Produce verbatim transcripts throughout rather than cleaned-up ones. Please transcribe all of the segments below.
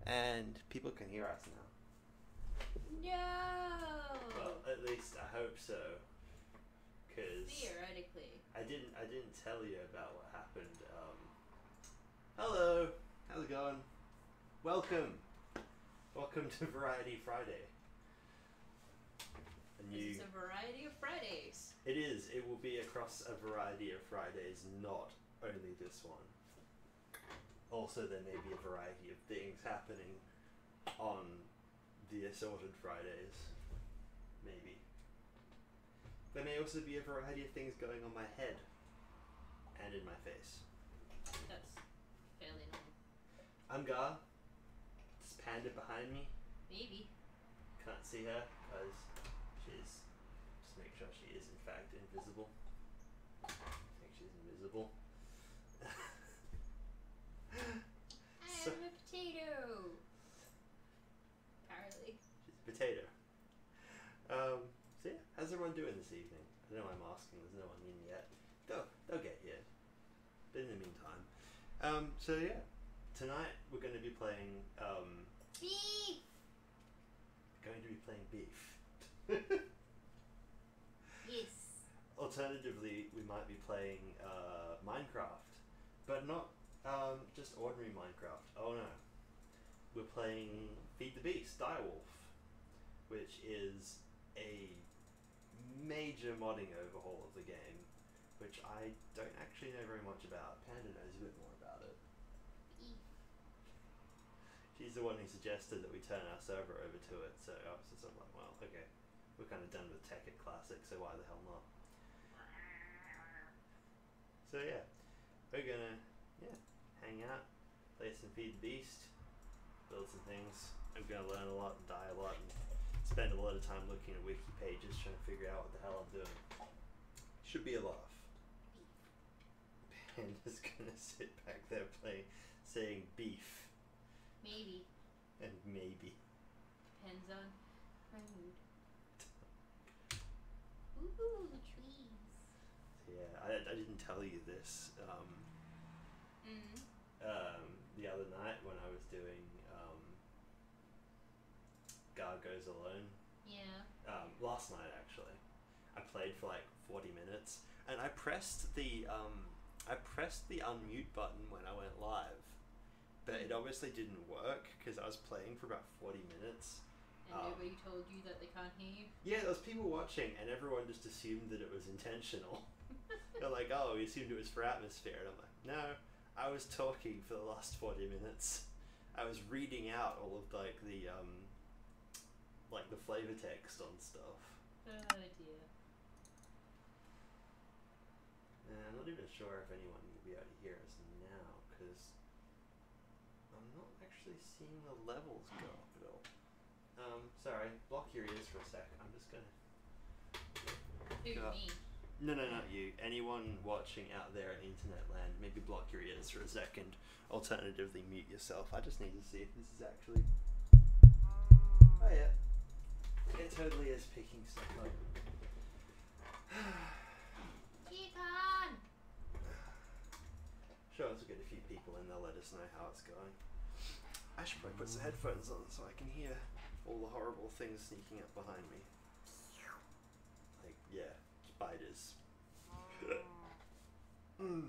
and people can hear us now. No. Well, at least I hope so. Cause Theoretically. I didn't. I didn't tell you about what happened. Um, hello. How's it going? Welcome. Welcome to Variety Friday. A new. This is a variety of Fridays. It is. It will be across a variety of Fridays, not only this one. Also, there may be a variety of things happening on the assorted Fridays. Maybe. There may also be a variety of things going on my head and in my face. That's fairly normal. I'm Gar. This panda behind me. Maybe. Can't see her because she's. Just make sure she is in fact invisible. I think she's invisible. I So- am a potato. Apparently. She's a potato. Um, so yeah, how's everyone doing this evening? I know I'm asking, there's no one in yet. They'll, they'll get here. But in the meantime. Um, so yeah, tonight we're going to be playing, um, Beef. going to be playing Beef. Yes. Alternatively, we might be playing, uh, Minecraft. But not, um, just ordinary Minecraft. Oh no. We're playing Feed the Beast, Direwolf, which is a major modding overhaul of the game, which I don't actually know very much about. Panda knows a bit more about it. Beef. She's the one who suggested that we turn our server over to it, so I was just like, well, okay, we're kind of done with Tekkit Classic, so why the hell not? So yeah, we're gonna, yeah, hang out, play some Feed the Beast, build some things. I'm gonna learn a lot and die a lot and spend a lot of time looking at wiki pages trying to figure out what the hell I'm doing. Should be a laugh. Panda's gonna sit back there playing, saying beef Maybe. and maybe. Depends on my mood. Ooh, trees. Yeah, I, I didn't tell you this. Um, Mm. um, the other night when I was doing um, Gar Goes Alone. Yeah. Um, last night actually, I played for like forty minutes, and I pressed the um, I pressed the unmute button when I went live, but it obviously didn't work because I was playing for about forty minutes. And Um, nobody told you that they can't hear you? Yeah, there was people watching, and everyone just assumed that it was intentional. They're like, "Oh, we assumed it was for atmosphere," and I'm like, "No, I was talking for the last forty minutes. I was reading out all of like the um, like the flavor text on stuff." Oh dear. And I'm not even sure if anyone will be able to hear us now, because I'm not actually seeing the levels go up at all. Um, sorry, block your ears for a sec. I'm just gonna... Who, Yeah. me? No, no, not you. Anyone watching out there in internet land, maybe block your ears for a second. Alternatively, mute yourself. I just need to see if this is actually... Oh yeah. It totally is picking stuff up. Chicken! Sure, let's get a few people in, they'll let us know how it's going. I should probably put some headphones on so I can hear all the horrible things sneaking up behind me. Like, yeah, spiders. mm.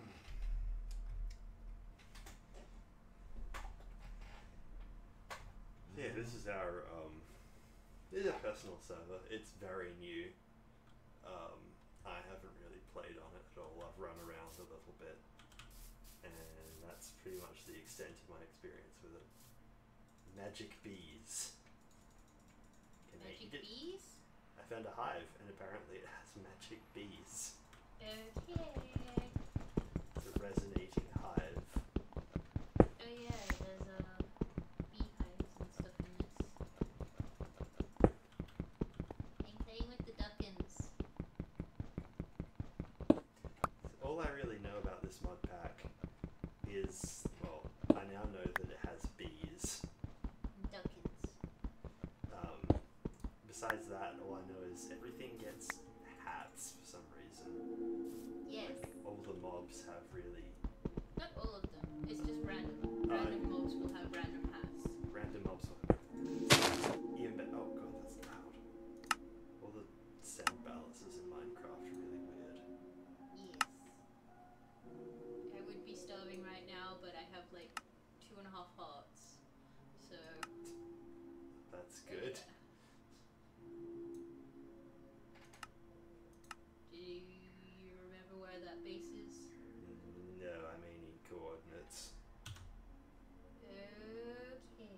Yeah, this is our, um, this is a personal server. It's very new. Um, I haven't really played on it at all. I've run around a little bit. And that's pretty much the extent of my experience with it. Magic bees. Can they Magic eat it? bees? I found a hive, and apparently it has magic bees. Okay. It's a resonating hive. Oh yeah, there's uh, beehives and stuff in this. I'm playing with the duckins. So all I really know about this mod pack is, well, I now know that it has bees. Duckins. Um, besides that, all I know is everything gets hats for some reason. Yes. Like, all the mobs have really Not all of them. It's just random. Uh, Random mobs will have random hats. random That's good. Yeah. Do you remember where that base is? No, I may need coordinates. Okay.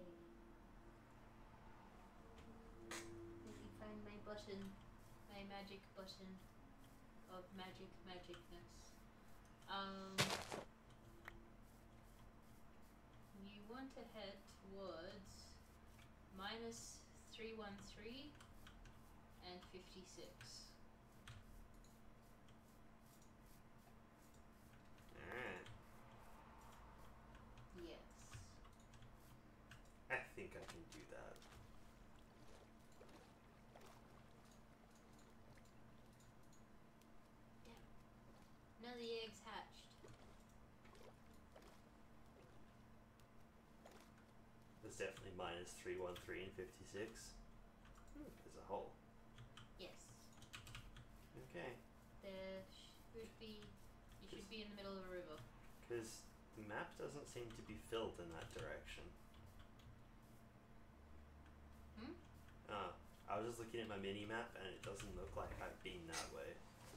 Let me find my button. My magic button of magic magicness. Um, you want to head towards minus three one three and fifty-six. Alright. Yes. I think I can do that. None of the eggs hatched. There's definitely minus three one three and fifty-six. Hmm, there's a hole. Yes. Okay. There should be. You should be in the middle of a river. Because the map doesn't seem to be filled in that direction. Hmm? Oh, I was just looking at my mini map and it doesn't look like I've been that way.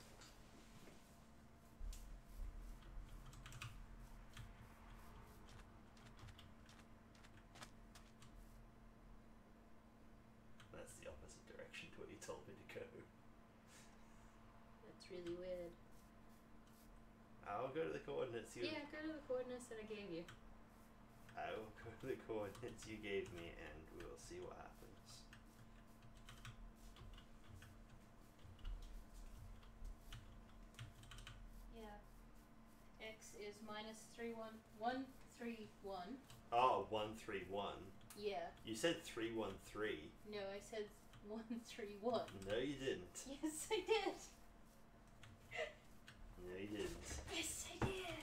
That's the opposite direction to what you told me to go. That's really weird. I'll go to the coordinates you Yeah, go to the coordinates that I gave you. I will go to the coordinates you gave me and we'll see what happens. Yeah. X is minus three one one three one. Oh, one three one. Yeah. You said three one three. No, I said one three one. No, you didn't. Yes, I did. No, you didn't. Yes, I did.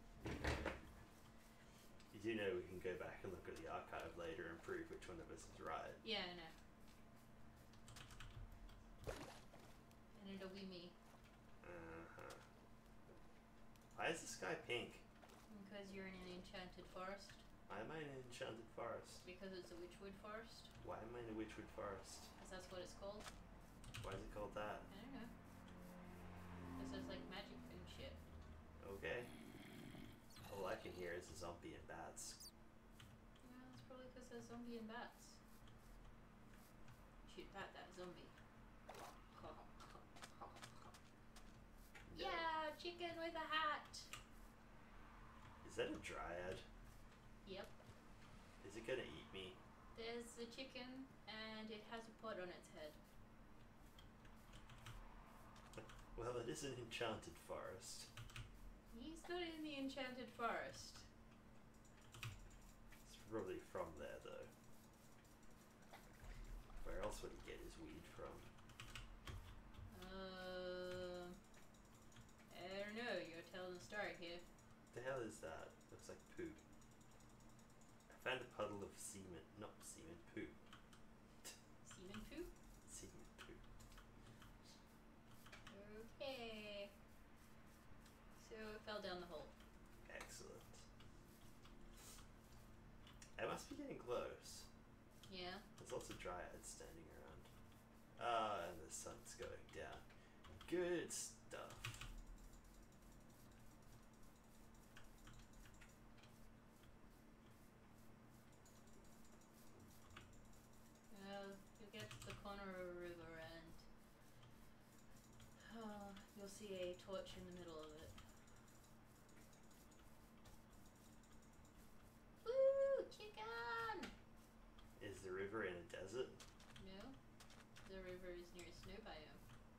You do know we can go back and look at the archive later and prove which one of us is right. Yeah, I know. And it'll be me. Uh-huh. Why is the sky pink? Because you're in an enchanted forest. Why am I in an enchanted forest? Because it's a witchwood forest. Why am I in a witchwood forest? Because that's what it's called. Why is it called that? I don't know. Because there's like magic and shit. Okay. All I can hear is a zombie and bats. Well, it's probably because there's zombie and bats. Shoot bat that zombie. No. Yeah, chicken with a hat. Is that a dryad? Yep. Is it gonna eat me? There's a chicken and it has a pot on its head. Well, it is an enchanted forest. He's not in the enchanted forest. It's probably from there, though. Where else would he get his weed from? Uh, I don't know. You're telling the story here. What the hell is that? Looks like poop. I found a puddle of semen. Not semen, poop. Semen poo? Semen poop. Okay. So it fell down the hole. Excellent. I must be getting close. Yeah. There's lots of dryads standing around. Ah, and the sun's going down. Good stuff. Well, you get to the corner of a river and uh, you'll see a torch in the middle of it. Woo! Chicken! Is the river in a desert? No. The river is near a snow biome.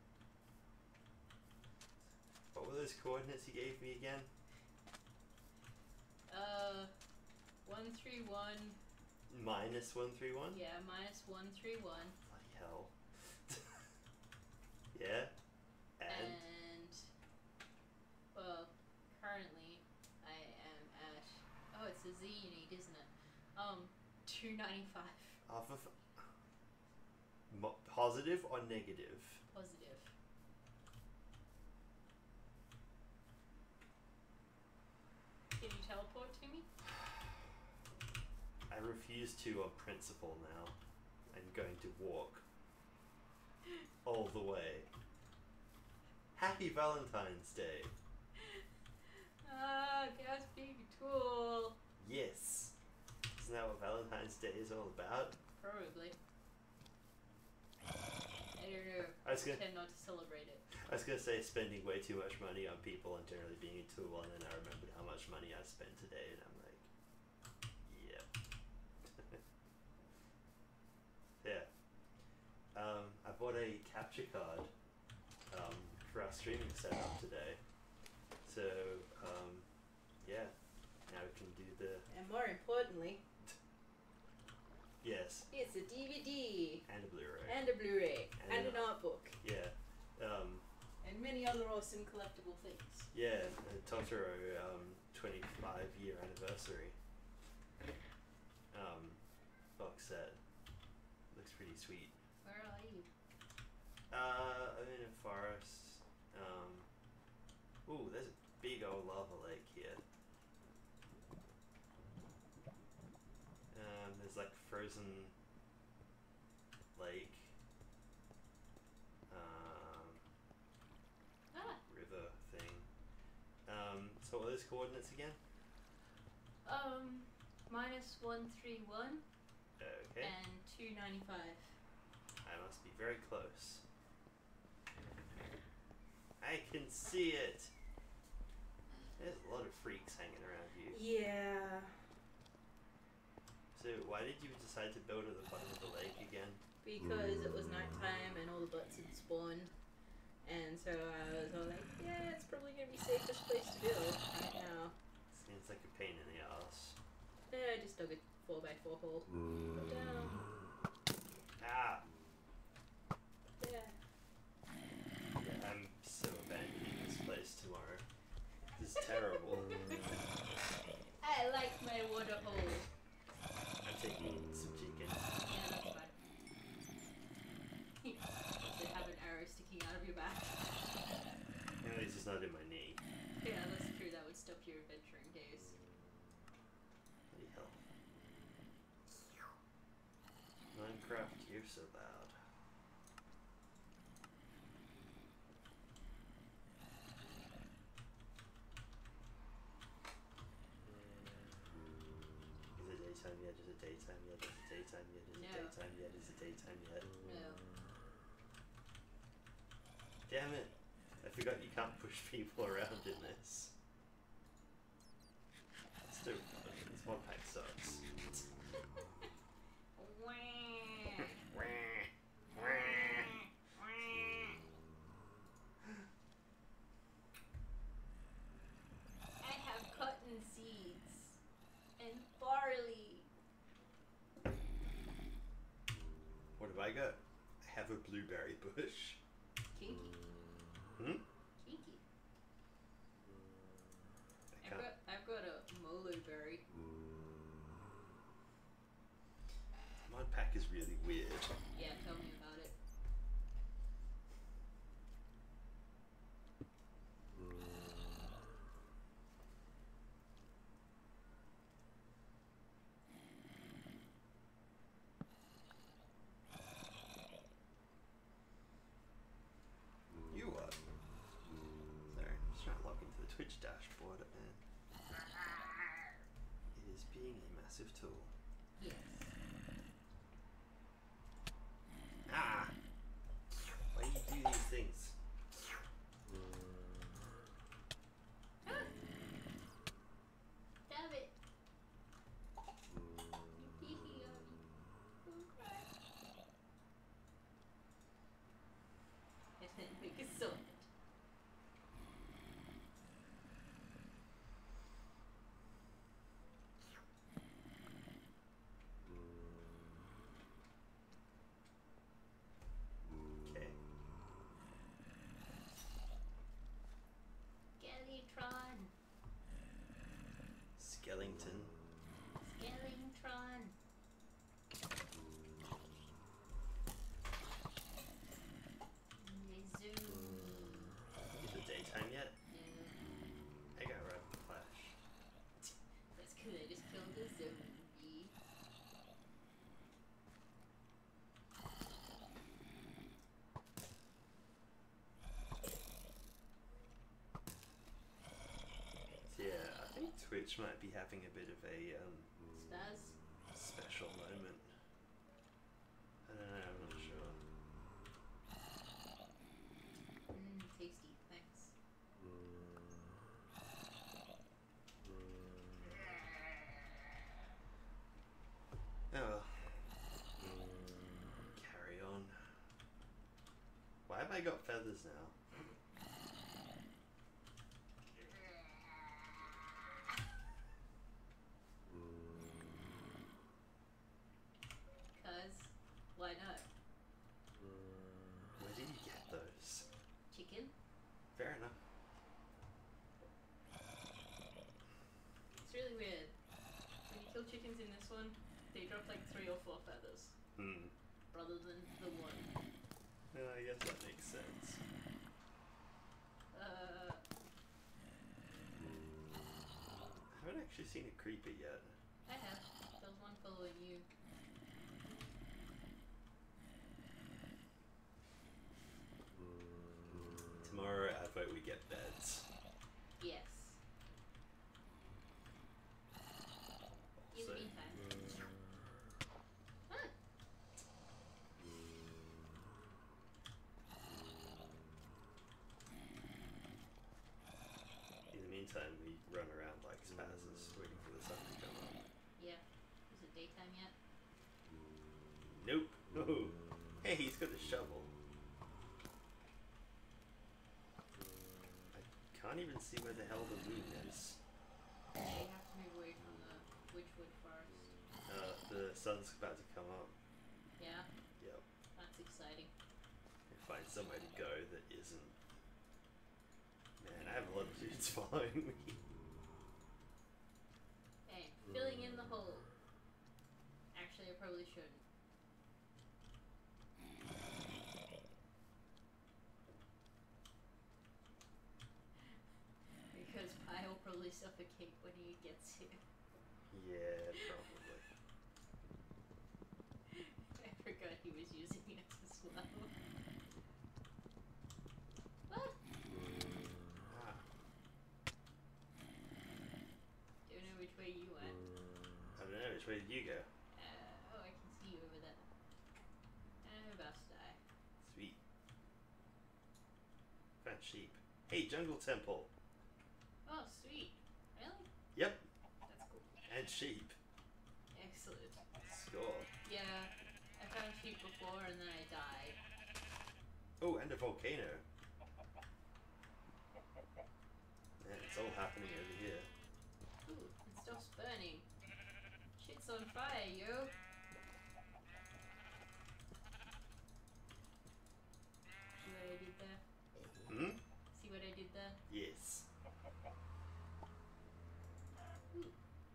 What were those coordinates you gave me again? Uh, one three one. Minus one three one? Yeah, minus one three one. Bloody hell. Yeah? And? And well, currently I am at oh, it's a Z you need, isn't it? Um, two ninety five. Half of Mo- positive or negative? Positive. Can you teleport to me? I refuse to on principle now. I'm going to walk all the way. Happy Valentine's Day. Ah, Chaos being a tool. Yes. Isn't that what Valentine's Day is all about? Probably. I don't know. I was gonna, Tend not to celebrate it. I was gonna say spending way too much money on people and generally being a tool, and then I remembered how much money I spent today, and I'm like, yep. Yeah. Um, I bought a capture card um, for our streaming setup today. So, um, yeah. Now we can do the... And more importantly, Yes. it's a D V D And a Blu-ray. and a Blu-ray And and a- an art book Yeah. Um, and many other awesome collectible things. yeah, and Totoro um, twenty-five year anniversary um, box set. Looks pretty sweet. Where are you? Uh, I'm in a forest. Um, ooh, there's a big old lava lake here. Um, there's like frozen lake. Um, Ah. river thing. Um, so what are those coordinates again? Um, minus one three one Okay, and two ninety five. I must be very close. I can see it. There's a lot of freaks hanging around you. Yeah, So why did you decide to build at the bottom of the lake again? because it was nighttime and all the butts had spawned. And so I was all like, yeah, it's probably going to be safest place to build right now. Seems like a pain in the ass. Yeah, I just dug a four by four hole. Go down. Ah! Yeah. Yeah, I'm so abandoning this place tomorrow. This is terrible. I like my water hole. I'm taking some chicken. Yeah, that's fine. Also have an arrow sticking out of your back. At least it's not in my knee. Yeah, that's true. That would stop your adventuring days. Bloody hell. Minecraft, you're so loud. Is it daytime yet? Is it daytime yet? Is it daytime yet? Is it No. daytime yet? Is it daytime yet? No. Damn it! I forgot you can't push people around in this. Still, this mod pack sucks. I have cotton seeds and barley. What have I got? I have a blueberry bush. Kinky. Hmm? Kinky. I I've can't. got I've got a molo berry. Mod pack is really weird. Yeah, tell me about it. You what? Sorry, I'm just trying to log into the Twitch dashboard and it is being a massive tool. Yes. Ah! Why do you do these things? Damn it. You're peeking on me. Don't cry. And then make a sound. Twitch might be having a bit of a um, Spaz. special moment. I don't know, I'm not sure. Mmm, tasty. Thanks. Oh well. Carry on. Why have I got feathers now? Cause, why not? Where did you get those? Chicken? Fair enough. It's really weird. When you kill chickens in this one, they drop like three or four feathers Hmm. rather than the one. Yeah, I guess that makes sense. Uh, I haven't actually seen a creeper yet. I have. There's one following you. Tomorrow, I vote we get beds. Yes. In So- the meantime. Huh. In the meantime, we run around like spazzes, waiting for the sun to come up. Yeah. Is it daytime yet? Nope. No. Hey, he's got a shovel. I can't even see where the hell the moon is. Yeah, you have to move away from the Witchwood Forest. Uh, the sun's about to come up. Yeah, Yep. that's exciting. Find somewhere to go that isn't. Man, I have a lot of dudes following me. Hey, filling in the hole. Actually, I probably shouldn't. Because Pi will probably suffocate when he gets here. Yeah, probably. I forgot he was using it as well. What? Ah, Do you know which way you went? I don't know, which way did you go? Uh, oh, I can see you over there. And I'm about to die. Sweet. Found sheep. Hey, jungle temple. Oh, sweet. Really? Yep, That's cool. and sheep. Excellent. Score. Yeah, I found sheep before and then I died. Oh, and a volcano. Man, it's all happening over here. Ooh, and stuff's burning. Shit's on fire, yo. See what I did there? Hmm? See what I did there? Yes. Ooh.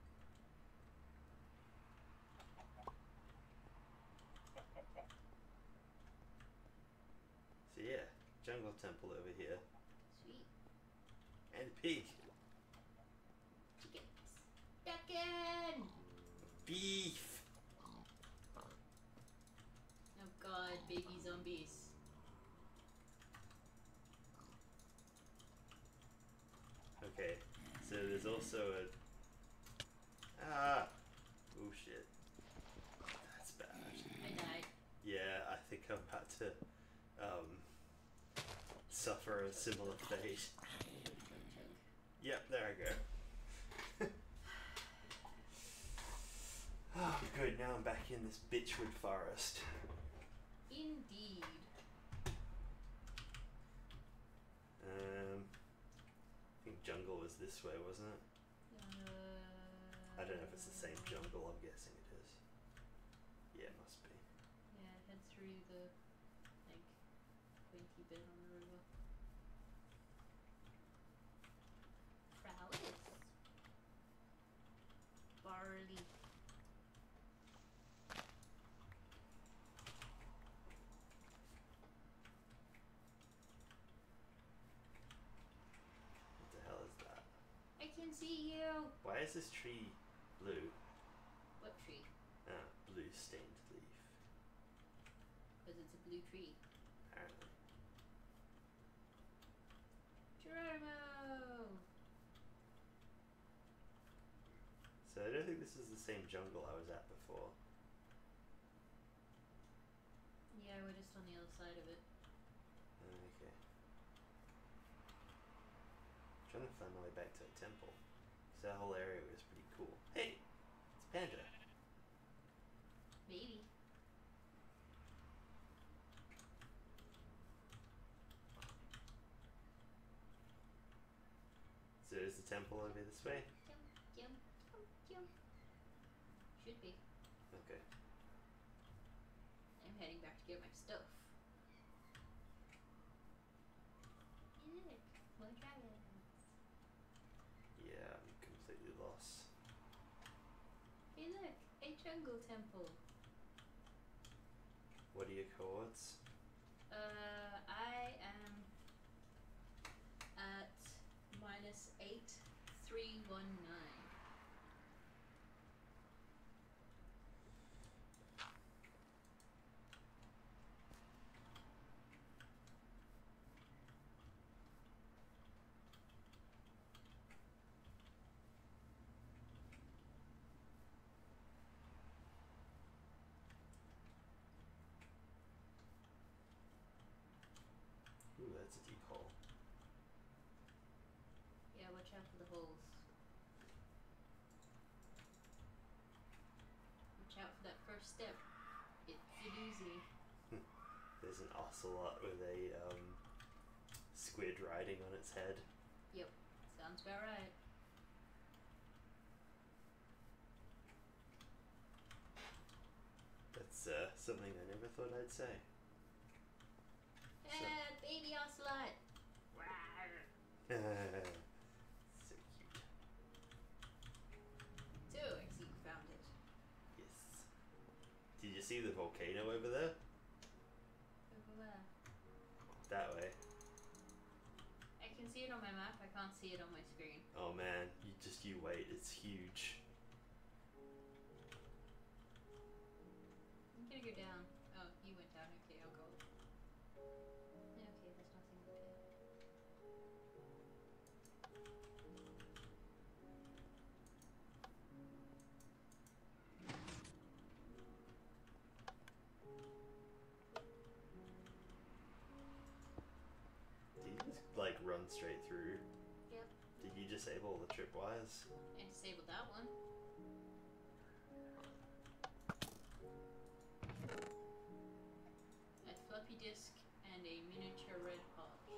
So yeah, jungle temple over here. Sweet. And pig. Chickens. Chicken! Beef. Oh god, baby zombies. Okay, so there's also a. Ah! Oh shit. That's bad. I died. Yeah, I think I'm about to um, suffer a similar fate. Chug, chug, chug. Yep, there I go. Oh, good, now I'm back in this bitchwood forest. Indeed. Um, I think jungle was this way, wasn't it? Uh, I don't know if it's the same jungle, I'm guessing it is. Yeah, it must be. Yeah, head through the, like, pointy bit on the river. Prowess. Barley. What the hell is that? I can see you! Why is this tree blue? What tree? Ah, blue stained leaf. Because it's a blue tree. Apparently. Geronimo! I don't think this is the same jungle I was at before. Yeah, we're just on the other side of it. Okay. Trying to find my way back to a temple. So that whole area was pretty cool. Hey! It's Panda. Maybe. So is the temple over this way? Jump, jump, jump, jump. Should be. Okay. I'm heading back to get my stuff. Hey, look, more dragons. Yeah, I'm completely lost. Hey, look, a jungle temple. What are your coords? Uh, I am at minus eight three one nine. Ooh, that's a deep hole. Yeah, watch out for the holes. Watch out for that first step. It's a doozy. There's an ocelot with a um, squid riding on its head. Yep, sounds about right. That's uh, something I never thought I'd say. Ah, baby ocelot! So cute. So, I see you found it. Yes. Did you see the volcano over there? Over where? That way. I can see it on my map, I can't see it on my screen. Oh man, you just you wait, it's huge. I'm gonna go down. Oh, you went down. Okay, I'll go. Okay, there's nothing up here. Did you just like run straight through? Yep. Did you disable the tripwires? I disabled that one. A floppy disk and a miniature red pouch.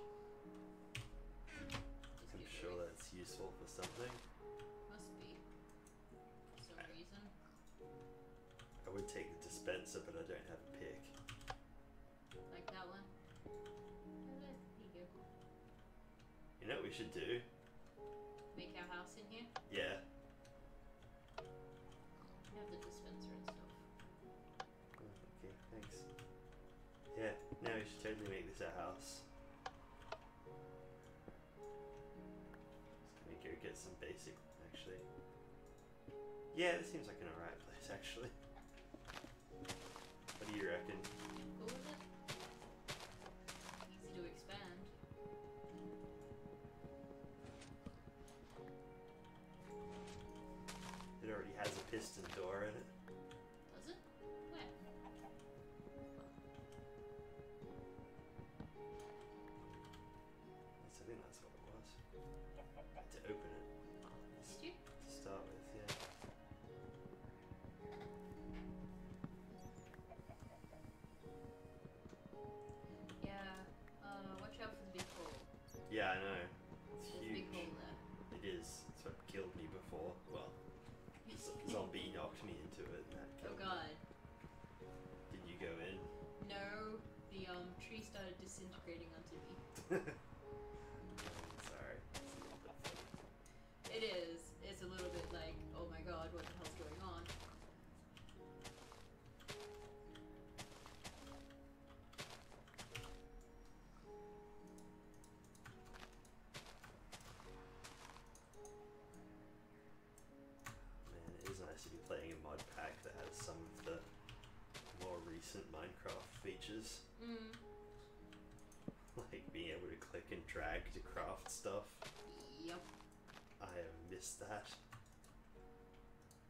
Just I'm give sure away. that's useful for something. Must be. For some I- reason. I would take the dispenser, but I don't have a pick. Like that one. Oh, there you go. You know what we should do? Make our house in here. Yeah. We have the dispenser and stuff. Oh, okay, thanks. Yeah, no, we should totally make this our house. Just gonna go get some basic, actually. Yeah, this seems like an alright place, actually. What do you reckon? What was it? Easy to expand. It already has a piston door in it. Does it? Where? Yes, I think that's what it was. To open it. Did you? To start with, yeah. Yeah. Uh, watch out for the big hole. Yeah, I know. It's There's a big huge. hole there. It is. It's what killed me before. Well, z- zombie knocked me into it and that Oh killed me. god. Did you go in? No, the um tree started disintegrating onto me. Sorry. It's a little bit funny. It is. It's a little bit like, oh my god, what the hell's going on? Man, it is nice to be playing a mod pack that has some of the more recent Minecraft features. Mm. Like being able to click and drag to craft stuff. Yep. I have missed that.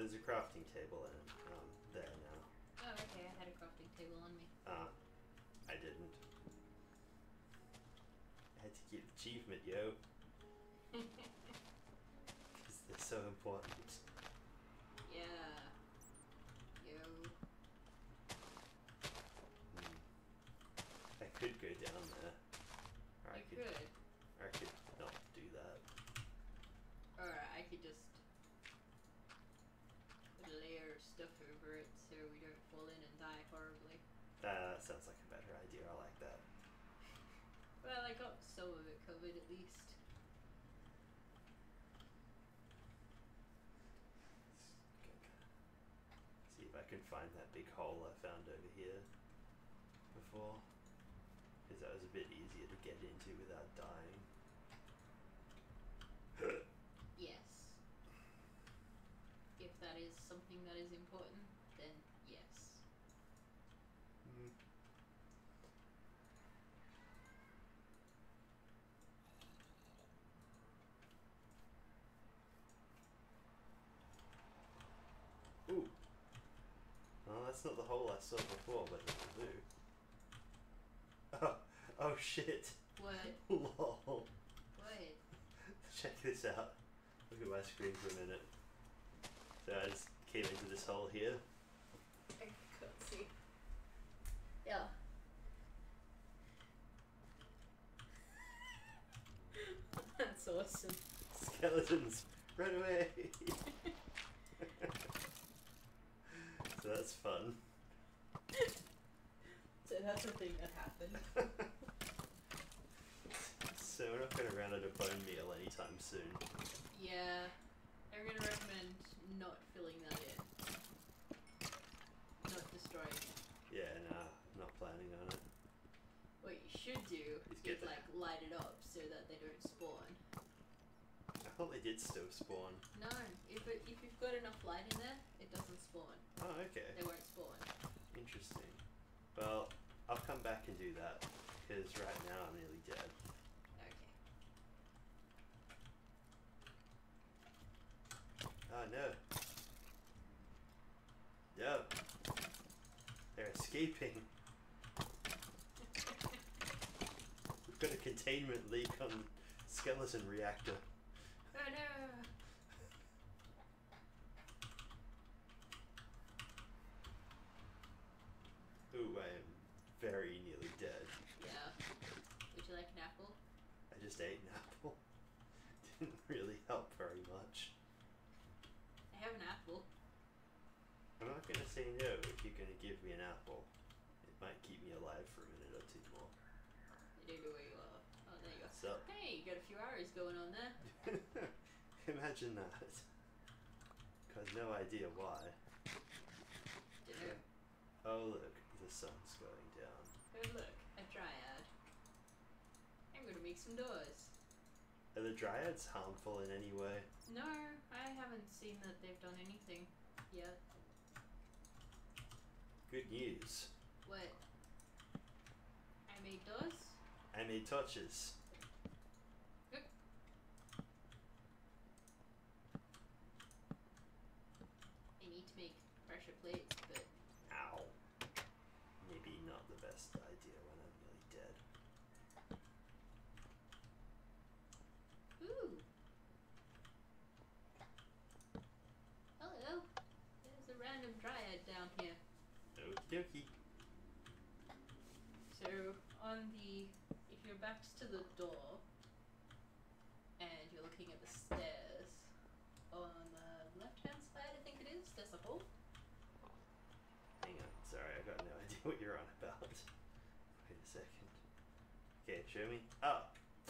there's a crafting table in um, there now. Oh, okay. I had a crafting table on me. Uh, I didn't. I had to get achievement, yo. Because they're so important. Yeah. Yo. Hmm. I could go down there. Or I I could, could. or I could not do that. Or I could just put a layer of stuff over it so we don't fall in and die horribly. That sounds like a better idea. I like that. Well, I got some of it covered at least. See if I can find that big hole I found over here before. Because that was a bit easier to get into without dying. Yes. If that is something that is important, then yes. Mm. Ooh. Well, that's not the hole I saw before, but it'll do. Oh, oh shit. What? Lol. What? Check this out. Look at my screen for a minute. So I just came into this hole here. I can't see. Yeah. That's awesome. Skeletons, run away! So that's fun. So that's a thing that happened. So we're not going to run out of bone meal anytime soon. Yeah. I'm gonna recommend not filling that in. Not destroying it. Yeah, nah, I'm not planning on it. What you should do Is is get the- like light it up so that they don't spawn. I thought they did still spawn. No, if it, if you've got enough light in there, it doesn't spawn. Oh, okay. They won't spawn. Interesting. Well, I'll come back and do that, because right now I'm nearly dead. Okay. Oh no. No. They're escaping. We've got a containment leak on skeleton reactor. Oh no! Ooh, I am very nearly dead. Yeah. Would you like an apple? I just ate an apple. Didn't really help very much. I have an apple. I'm not gonna say no if you're gonna give me an apple. It might keep me alive for a minute or two more. I don't know where you are. Oh, there you are. What's up? Hey, you got a few arrows going on there. Imagine that. Got no idea why. Dunno. Oh look, the sun's going down. Oh look, a dryad. I'm gonna make some doors. Are the dryads harmful in any way? No, I haven't seen that they've done anything yet. Good news. What? I made doors? I made torches. Yep. I need to make pressure plates, but Ow. Maybe not the best idea when I'm nearly dead. ooh. Hello. There's a random dryad down here. Okie dokie. So on the, if your back's to the door and you're looking at the stairs, on the left hand side I think it is, there's a hole. Hang on, sorry, I got no idea what you're on about. Wait a second. Okay, show me. Oh!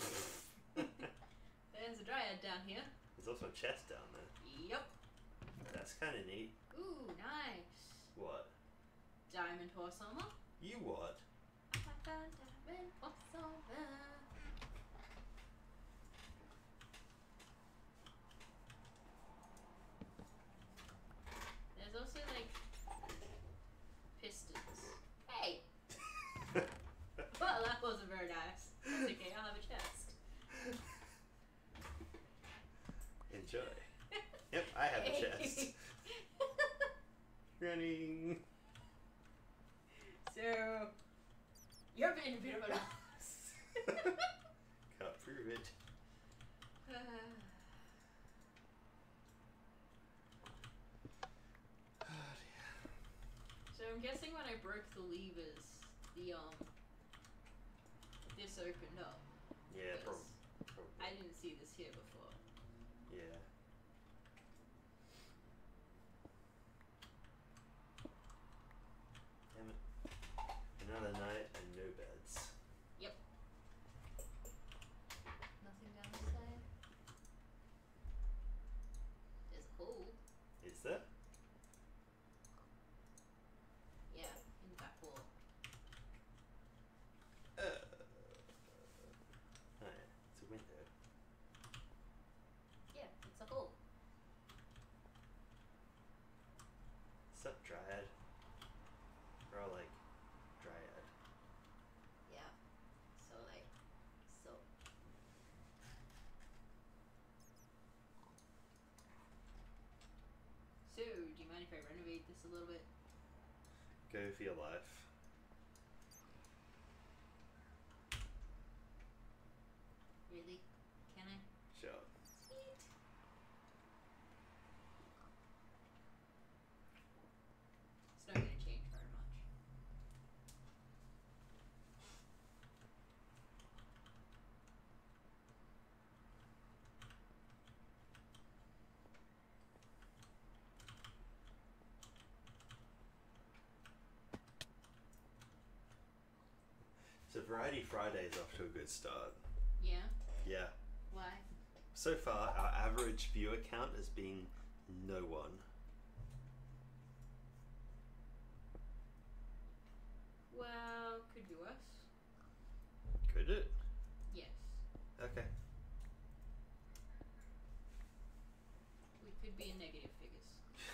There's a dryad down here. There's also a chest down there. Yep. That's kinda neat. Ooh, nice. What? Diamond horse armor. You what? I found diamond horse armor. There's also like pistons. Hey! Well, that wasn't very nice. That's okay, I'll have a chest. Enjoy. Yep, I have a chest. I'm guessing when I broke the levers, the um, this opened up. Yeah, because prob- probably. I didn't see this here before. Yeah. Damn it. Another night and no beds. Nothing down this side. There's a hole. Is there? Yeah, in the back wall. Uh, oh yeah, it's a window. Yeah, it's a hole. Sup, Dryad? We're all like, Dryad. Yeah. So like, so. So, do you mind if I renovate this a little bit? Go for your life. Really? Can I? Sure. Sweet. It's not gonna change very much. So Variety Friday's off to a good start. Yeah? Yeah. Why? So far, our average viewer count has been no one. Well, could be worse. Could it? Yes. Okay. We could be in negative figures.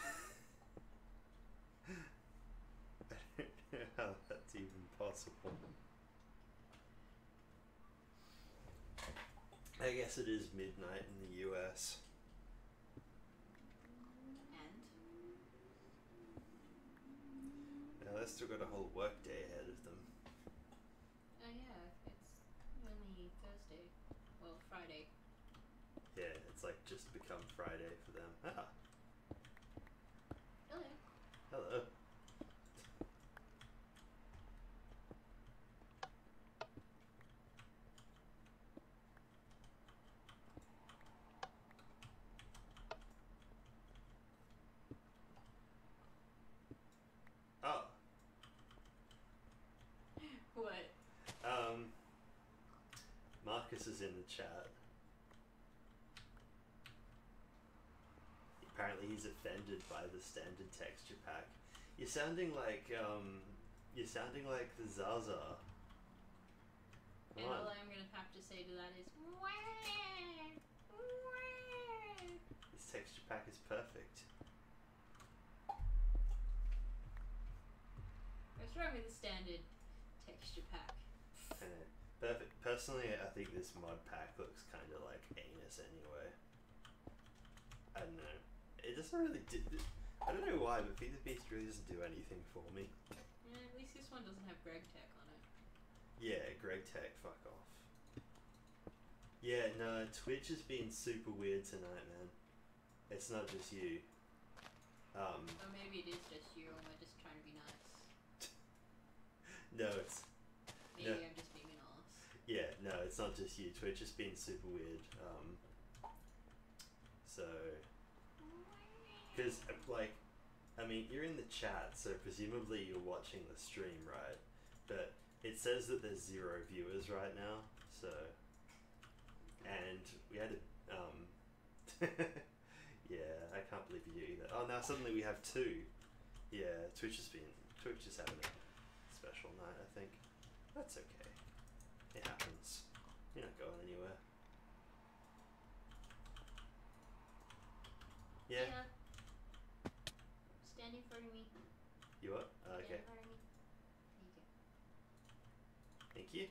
I don't know how that's even possible. I guess it is midnight in the U S. And? Now they've still got a whole work day ahead of them. Oh yeah, it's only Thursday. Well, Friday. Yeah, it's like just become Friday for them. Ah, Hello. hello. Oh, What? um, Marcus is in the chat. Apparently he's offended by the standard texture pack. You're sounding like, um, you're sounding like the Zaza. Come And on. all I'm gonna have to say to that is wah, wah. This texture pack is perfect. What's wrong with the standard texture pack? Uh, perfect. Personally, I think this mod pack looks kind of like anus anyway. I don't know. It doesn't really do. I don't know why, but Feed the Beast really doesn't do anything for me. Yeah, at least this one doesn't have Greg Tech on it. Yeah, Greg Tech, fuck off. Yeah, no, Twitch has been super weird tonight, man. It's not just you. Um, Or maybe it is just you and we're just trying to be nice. no, it's Maybe No. I'm just being an ass. yeah, no, it's not just you. Twitch has been super weird. Um, so, because like, I mean, you're in the chat, so presumably you're watching the stream, right? But it says that there's zero viewers right now, so, and we had a, um, yeah, I can't believe you either. Oh, now suddenly we have two. Yeah, Twitch has been, Twitch is having a special night, I think. That's okay. It happens. You're not going anywhere. Yeah. Stand in front of me. You what? Uh, Stand okay. in front of me. There you go. Thank you.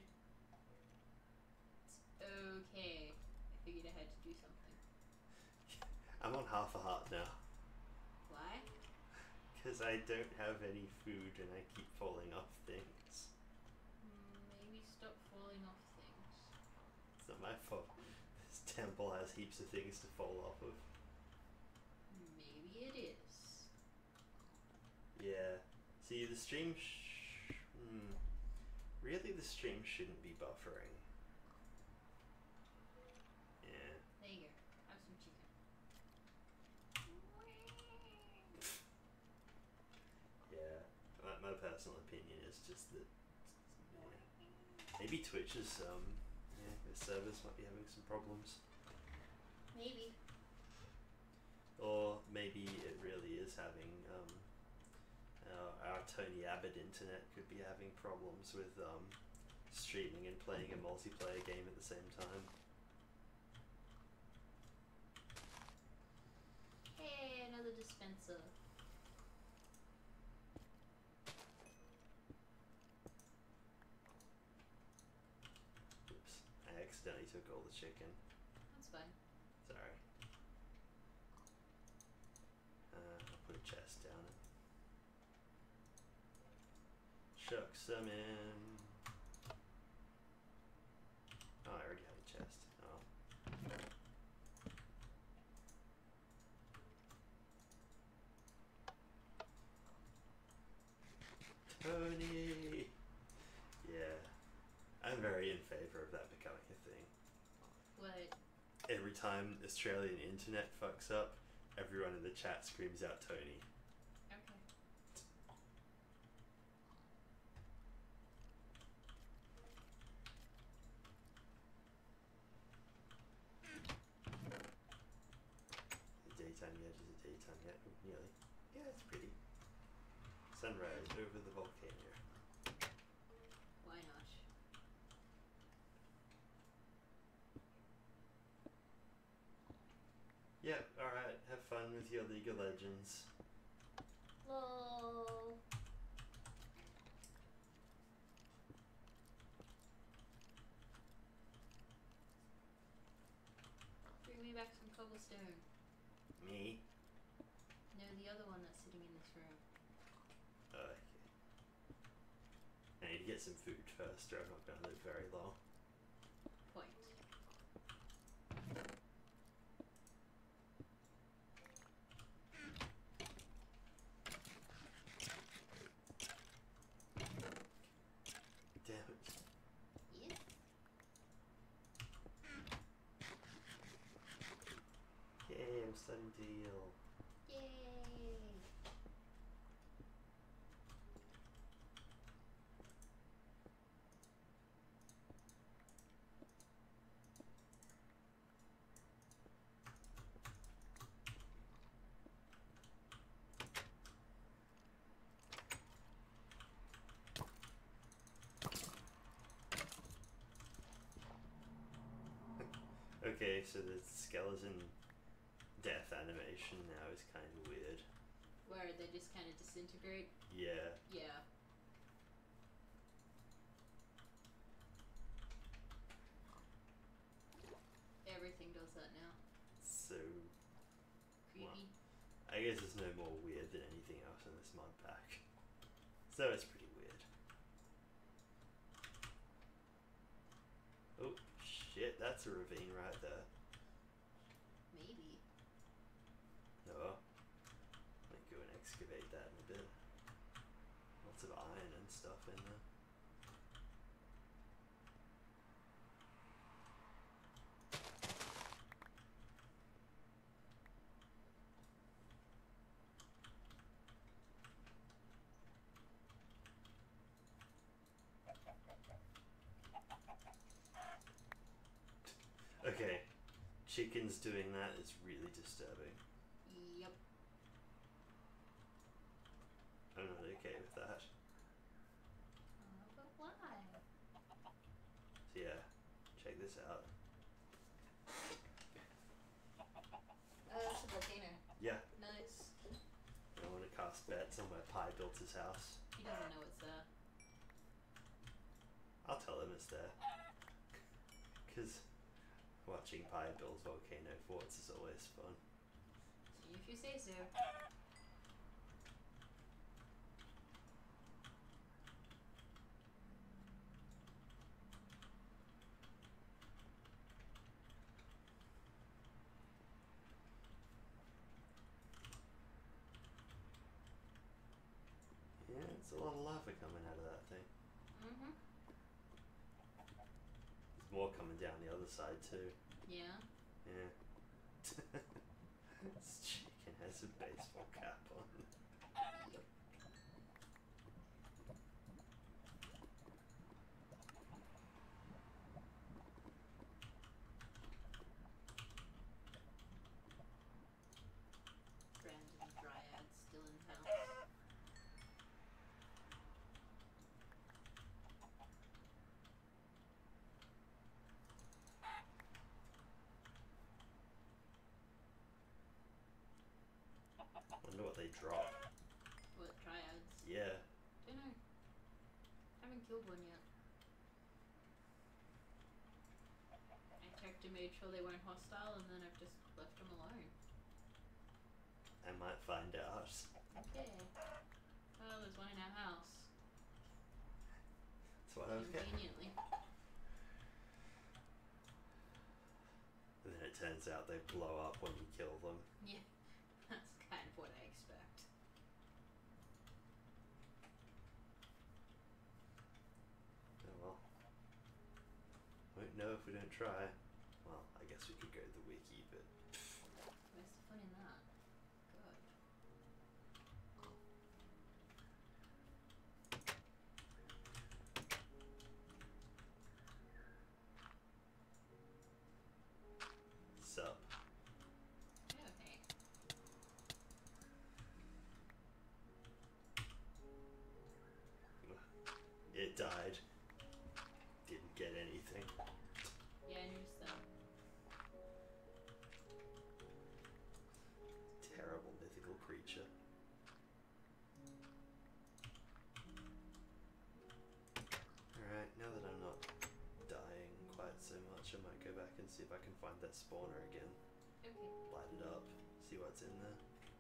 It's okay. I figured I had to do something. I'm on half a heart now. Why? Because I don't have any food and I keep falling off things. Mm, maybe stop falling off things. It's not my fault. This temple has heaps of things to fall off of. Maybe it is. Yeah. See, the stream. Sh- hmm. Really, the stream shouldn't be buffering. Yeah. There you go. Have some chicken. Yeah. My, my personal opinion is just that. Yeah. Maybe Twitch is um. Yeah, their servers might be having some problems. Maybe. Or maybe it really is having um. Our, our Tony Abbott internet could be having problems with um. streaming and playing a multiplayer game at the same time. Hey, another dispenser. Oops, I accidentally took all the chicken. That's fine. Sorry. Uh, I'll put a chest down. And chuck some in. Oh, I already have a chest. Oh. Tony! Yeah. I'm very in favour of that becoming a thing. What? Every time Australian internet fucks up, everyone in the chat screams out Tony. Okay. Is it daytime yet? Is it daytime yet? Oh, nearly. Yeah, it's pretty. Sunrise over the volcano. Why not? Yep, alright. Have fun with your League of Legends. Lol. Bring me back some cobblestone. Me? No, the other one that's sitting in this room. Okay. I need to get some food first or I'm not going to live very long. Point. Damn it. Yes. Yay, I'm starting to heal. Yay. Okay, so the skeleton death animation now is kind of weird. Where they just kind of disintegrate. Yeah. Yeah. Everything does that now. So, Creepy. I guess it's no more weird than anything else in this mod pack. So it's pretty weird. Oh, shit, that's a ravine right there. Maybe. No. Might go and excavate that in a bit. Lots of iron and stuff in there. Okay, chickens doing that is really disturbing. Yep. I'm not okay with that. Uh, but why? So yeah, check this out. Oh, that's a volcano. Yeah, Nice. I want to cast bets on where Pi built his house. He doesn't know it's there. I'll tell him it's there. Because watching Pi build volcano forts is always fun. See if you say so. Yeah, it's more coming down the other side too. Yeah. Yeah. This chicken has a baseball cap on. Random dryad still in house. Wonder what they drop. What, dryads? Yeah. Don't know. Haven't killed one yet. I checked and made sure they weren't hostile, and then I've just left them alone. I might find out. Okay. Oh, there's one in our house. That's what I was getting. Conveniently. And then it turns out they blow up when you kill them. Yeah, that's kind of what I expect. Oh well. Won't know if we don't try. Well, I guess we could go to the wiki, but Where's the fun in that? God. sup. Okay. It died. Didn't get anything. Yeah, I noticed that. Terrible mythical creature. Alright, now that I'm not dying quite so much, I might go back and see if I can find that spawner again. Okay. Light it up, see what's in there.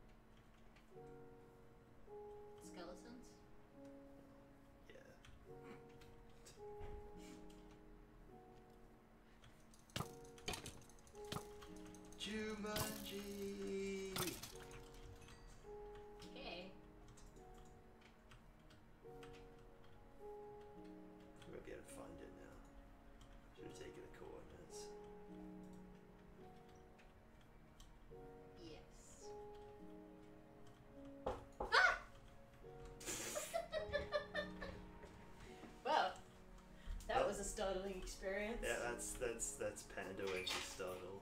Skeletons? Yeah. Jumanji! Okay. I might be able to find it now. Should have taken the coordinates. Yes. Well, that was a startling experience. Yeah, that's that's that's Panda when she's startled.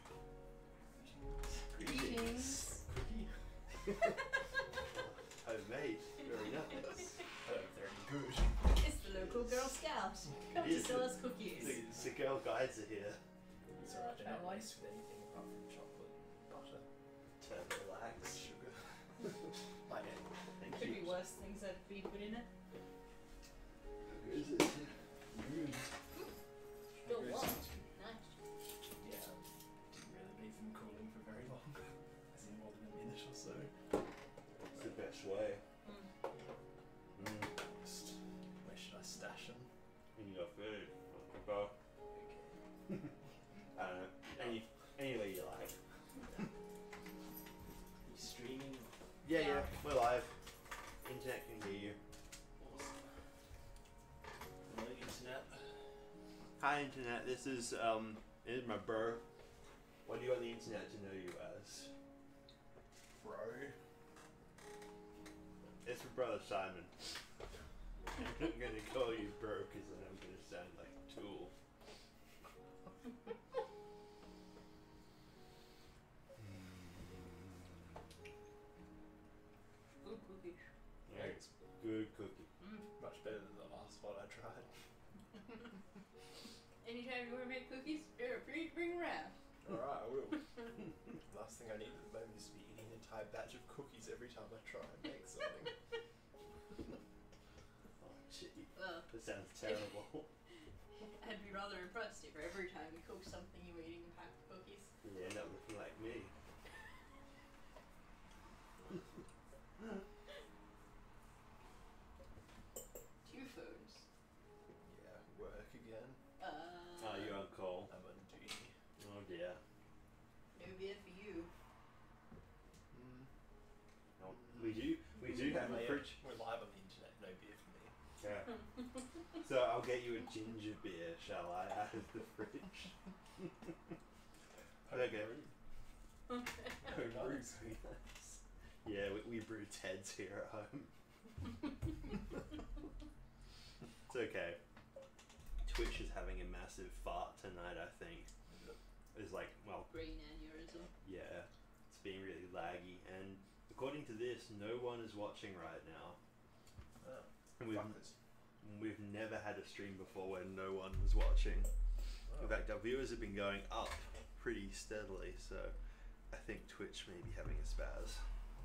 Greetings. Cookie? Homemade, very nice. Oh, very good. It's the local Girl Scout. Come It to is. sell us cookies. The, the girl guides are here. It's alright, they're not Alright. laced with anything apart from chocolate and butter. Turn relax. Sugar. I am. Thank Could you. be worse things that be put in it. Is it? Good. Still Sugar warm. seems good. Nice. Yeah, didn't really leave them cooling for very long. As in more than a minute or so. It's the best way. Mm. Mm. Just, where should I stash them? And you got food. Go. Okay. I don't know. Any, any way you like. You streaming? Yeah, Yeah. yeah, we're live. Internet can hear you. Awesome. Hello, internet. Hi, internet. This is um, this is my bro. What do you want the internet to know you as? Bro. It's my brother Simon. I'm not gonna call you bro because then I'm gonna sound like a tool. Ooh, cookies. Yeah, it's good cookie. Mm. Much better than the last one I tried. Anytime you want to make cookies, feel free to bring around. Alright, I will. Last thing I need at the moment is to be eating an entire batch of cookies every time I try and make something. Oh, gee. Well, That sounds terrible. I'd be rather impressed if every time you cook something you were eating a pack of cookies. You end up looking like me. Two phones. Yeah, work again. Uh, Oh, you're on call. I'm on duty. Oh dear. no beer for you. Mm. No, we do. We do have a We're- fridge. We're live on the internet, no beer for me. Yeah. So So I'll get you a ginger beer, shall I, out of the fridge? Okay. Homebrew. Yeah, we, we brew Teds here at home. It's okay. Twitch is having a massive fart tonight, I think. It's like, well, Brain aneurysm. yeah, it's being really laggy, and according to this, no one is watching right now. Oh, And we've, fuckers. we've never had a stream before where no one was watching. Oh. In fact, our viewers have been going up pretty steadily, so I think Twitch may be having a spaz.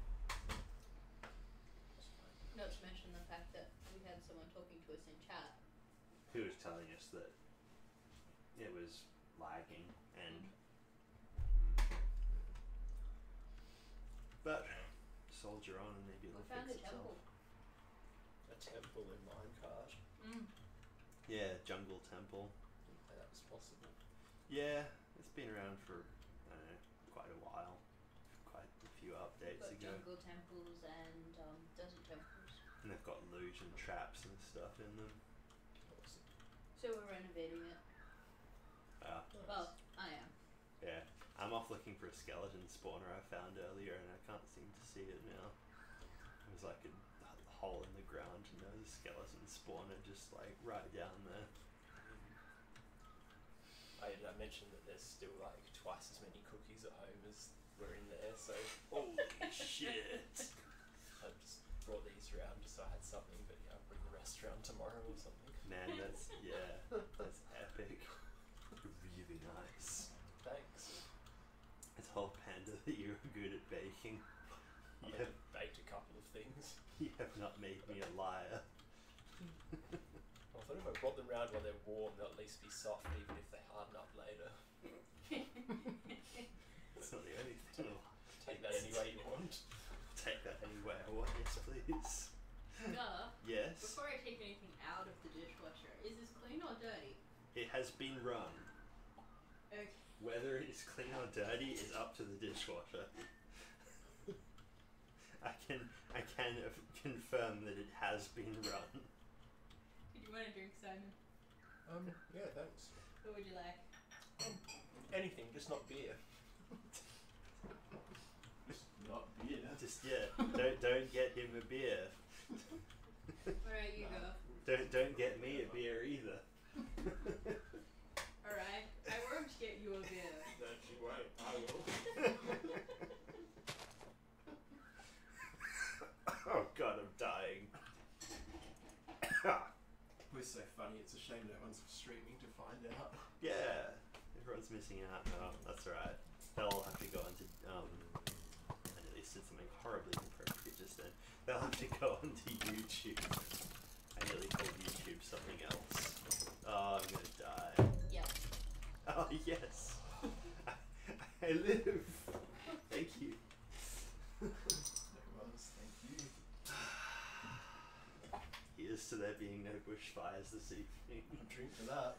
Not to mention the fact that we had someone talking to us in chat. Who was telling us that it was lagging and but soldier on and maybe We it'll found a fix itself. temple. A temple in Minecraft. Mm. Yeah, jungle temple. Didn't know that was possible. Yeah, it's been around for I don't know, quite a while. Quite a few updates Got ago. jungle temples and um, desert temples. And they've got illusion traps and stuff in them. Awesome. So we're renovating it. Uh, Well, I am. yeah. I'm off looking for a skeleton spawner I found earlier and I can't seem to see it now. It was like a h- hole in the ground and there's a skeleton spawner just like right down there. I, I mentioned that there's still like twice as many cookies at home as were in there, so Holy shit! I just brought these round just so I had something, but yeah, I'll bring the rest round tomorrow or something. Man, that's, yeah, that's epic. Really nice. Thanks. I told Panda that you were good at baking. You I've have, baked a couple of things. you have not made me a liar. I thought if I brought them round while they're warm, they'll at least be soft, even if they harden up later. That's not the only thing. Take that any way you want. Take that anywhere I want, yes please. Duh. Yes, Before I take anything out of the dishwasher, is this clean or dirty? it has been run. Okay. Whether it is clean or dirty is up to the dishwasher. I can I can af- confirm that it has been run. Did you want a drink, Simon? Um, yeah, thanks. What would you like? Anything, just not beer. Not beer. Just yeah. Don't don't get him a beer. Alright, you go. Don't don't get me a beer either. Alright, I won't get you a beer. No, she won't. I will. Oh god, I'm dying. We're so funny, it's a shame no one's streaming to find out. Yeah, everyone's missing out. No, that's alright. They'll have to go onto um. I nearly said something horribly inappropriate just then. They'll have to go onto YouTube. I nearly told YouTube something else. Oh, I'm gonna die. Yeah. Oh yes, I, I live. Thank you. No one's, thank you. Here's to there being no bushfires this evening. I'll drink to that.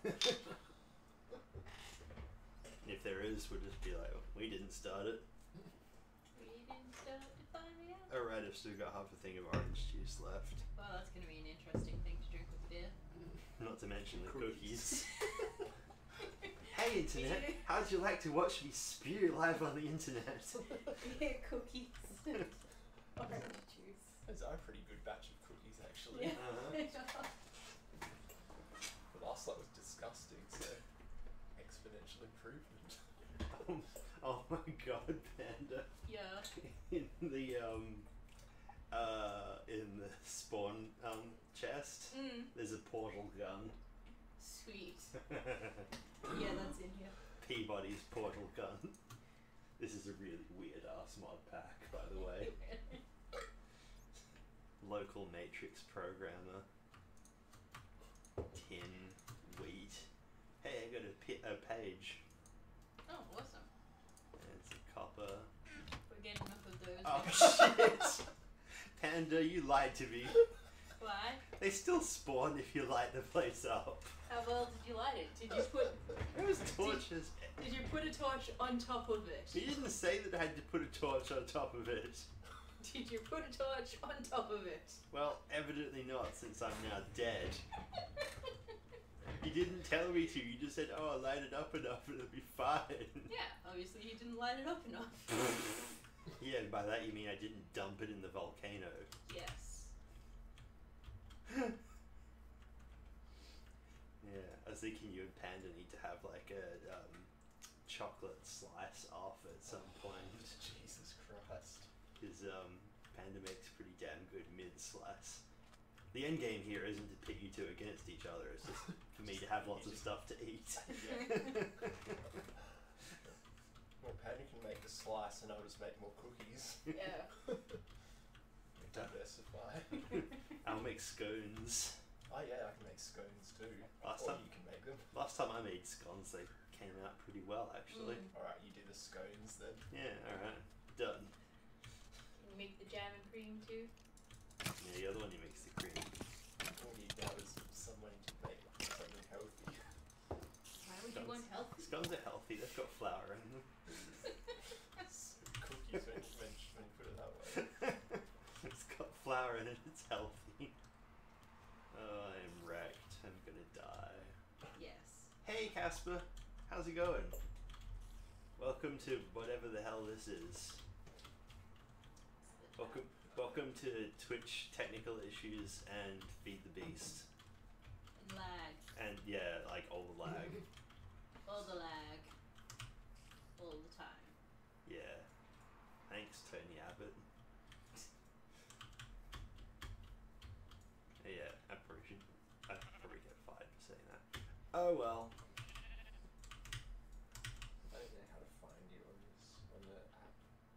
If there is, we'll just be like, oh, we didn't start it. We didn't start to find me out. Alright, I've still got half a thing of orange juice left. Well, that's gonna be an interesting thing to drink with beer. Not to mention the Cookies. cookies. Hey internet, how'd you like to watch me spew live on the internet? Beer, cookies, orange juice. Those are a pretty good batch of cookies, actually. Yeah. Uh-huh. The last lot was disgusting, so exponential improvement. Um, oh my god, Panda. Yeah. In the um uh in the spawn um chest, Mm. there's a portal gun. Sweet. Yeah, that's in here. Peabody's portal gun. This is a really weird ass mod pack, by the way. Local matrix programmer. Tin, wheat. Hey, I got a, pi- a page. Oh, awesome. And some copper. We're getting enough of those. Oh shit! Panda, you lied to me. Why? They still spawn if you light the place up. How well did you light it? Did you put It was torches. Did you put a torch on top of it? He didn't say that I had to put a torch on top of it. Did you put a torch on top of it? Well, evidently not, since I'm now dead. You didn't tell me to. You just said, "Oh, I'll light it up enough, and it'll be fine." Yeah, obviously he didn't light it up enough. Yeah, and by that you mean I didn't dump it in the volcano. Yes. Yeah, I was thinking you and Panda need to have like a um, chocolate slice off at some point. Jesus Christ. Because um, Panda makes pretty damn good mid slice. The end game here isn't to pit you two against each other. It's just for me to have lots of stuff to eat. Well, Panda can make a slice and I'll just make more cookies. Yeah. Diversify. I'll make scones. Oh yeah, I can make scones too. Last or time- you can make them. Last time I made scones, they came out pretty well actually. Mm. Alright, you do the scones then. Yeah, alright. Done. Can you make the jam and cream too? Yeah, the other one you makes the cream. All you need now is someone to make something healthy. Why would you want healthy? Scones are healthy, they've got flour in them. So cookies when, when, when you put it that way. It's got flour in it, it's healthy. Oh, I am wrecked. I'm gonna die. Yes. Hey Casper, how's it going? Welcome to whatever the hell this is. Welcome, welcome to Twitch technical issues and Feed the Beast. And lag. And yeah, like all the lag. All the lag. All the time. Yeah. Thanks, Tony Abbott. Yeah, I probably should. I'd probably get fired for saying that. Oh well. I don't know how to find you on this on the app.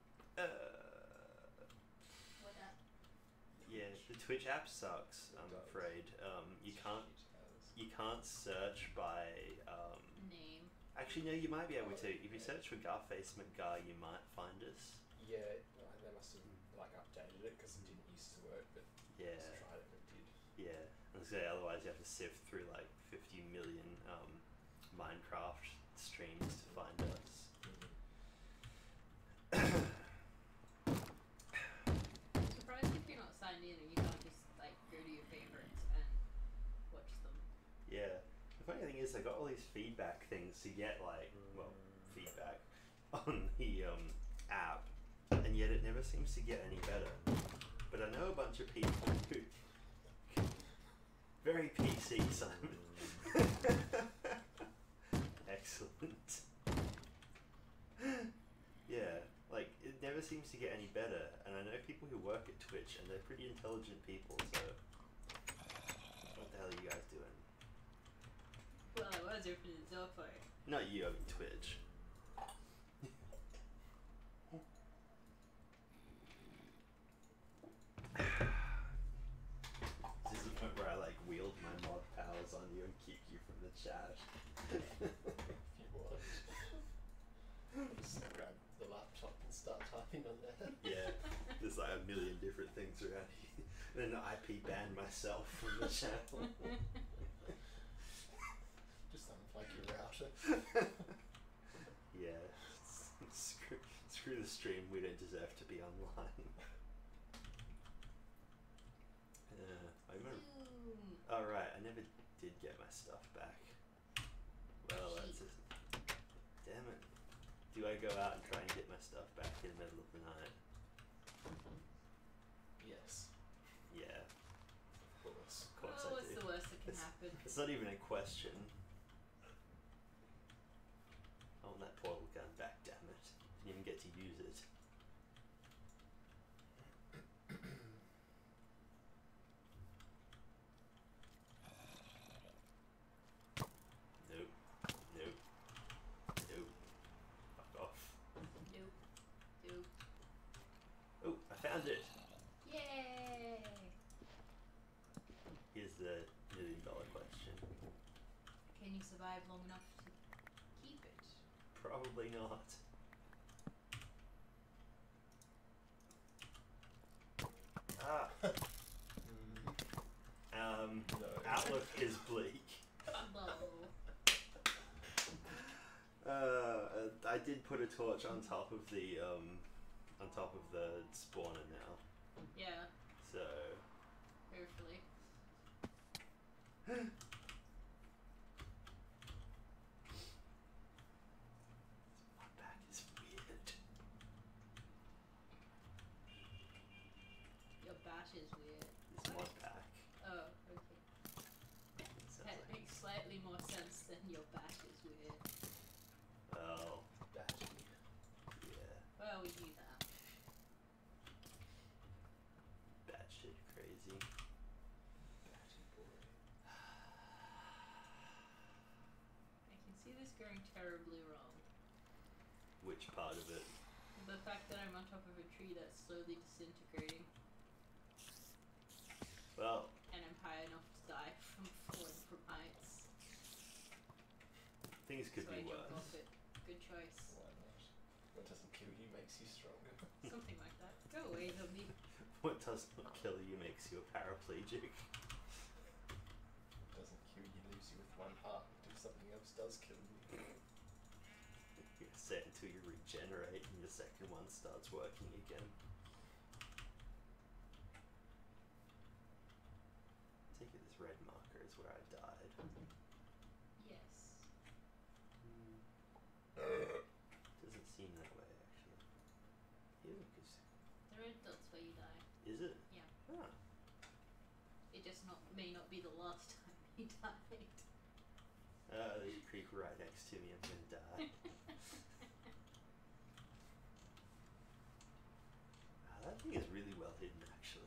Uh, What up? yeah, the Twitch app sucks. I'm It does. afraid. Um, you can't. Shit has. You can't search by. Um, Name. actually, no, you might be able to. If you search for Garface McGar, you might find us. Yeah, well, they must have like updated it because it didn't used to work, but Yeah. just tried it and it did. Yeah, I was gonna say otherwise you have to sift through like fifty million um, Minecraft streams to find us. I'm surprised if you're not signed in and you can't just like go to your favorites and watch them. Yeah, the funny thing is I got all these feedback things to get like well feedback on the um, app, and yet it never seems to get any better. But I know a bunch of people who very P C, Simon. Excellent. Yeah, like it never seems to get any better, and I know people who work at Twitch, and they're pretty intelligent people. So, what the hell are you guys doing? Well, I was opening the door for it. Not you, I mean Twitch. This is the point where I like wield my mod powers on you and kick you from the chat. If you want. Just grab the laptop and start typing on there. Yeah, there's like a million different things around here. Then I P ban myself from the channel. Just unplug your router. Yeah, screw, screw the stream. We don't deserve to be online. Uh, I remember. Boom. Oh right, I never did get my stuff back. Well, that's just. Damn it. Do I go out and try and get my stuff back in the middle of the night? Yes, Yeah, of course. of course Oh, I what's do. the worst that can It's- happen? It's not even a question. I want that portal gun back, damn it. Didn't even get to use it. Nope. Nope. Nope. Fuck off. Nope. Nope. Oh, I found it! Yay! Here's the million dollar question. Can you survive long enough to keep it? Probably not. Ah, Mm, um, no. outlook is bleak. Lol. Uh, I did put a torch on top of the um, on top of the spawner now, Yeah, so hopefully. bash is weird. This mod pack. Oh, okay. Sounds That like, makes slightly more sense than your bash is weird. well, Batty. yeah, Well, we knew that. batshit crazy. Batty boy. I can see this going terribly wrong. Which part of it? The fact that I'm on top of a tree that's slowly disintegrating, Well, and I'm high enough to die from falling from heights. things could so be I jump worse. off it. Good choice. Why not? What doesn't kill you makes you stronger. Something like that. Go away, zombie. What does not kill you makes you a paraplegic. What doesn't kill you leaves you with one heart until something else does kill you. You say until you regenerate and your second one starts working again. Take it this red marker is where I died. Yes. Doesn't seem that way actually. Yeah, because The red dot's where you die. is it? Yeah. Ah. It just not may not be the last time he died. Uh, there's a creeper right next to me. I'm gonna die. Ah, that thing is really well hidden, actually.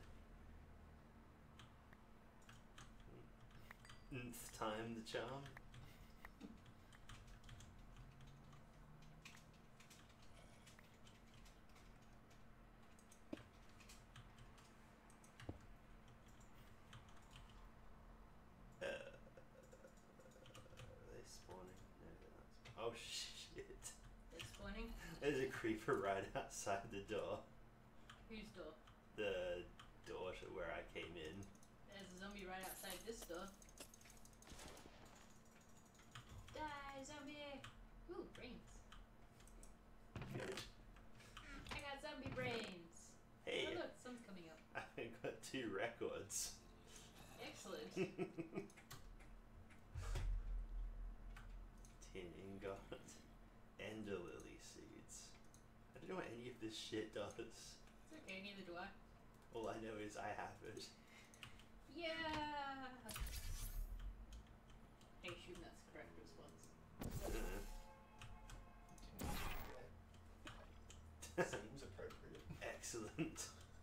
Nth time the charm. Uh, are they spawning? No, they're not. Sp- oh shit! They're spawning. There's a creeper right outside the door. Whose door? The door to where I came in. There's a zombie right outside this door. Die, zombie! Ooh, brains. Good. I got zombie brains. Hey, Oh look, sun's coming up. I got two records. Excellent. Tin ingot, ender lily seeds. I don't know what any of this shit does. It's okay, neither do I. All I know is I have it. Yeah! I assume that's the correct response. Uh, Didn't seems appropriate. Excellent.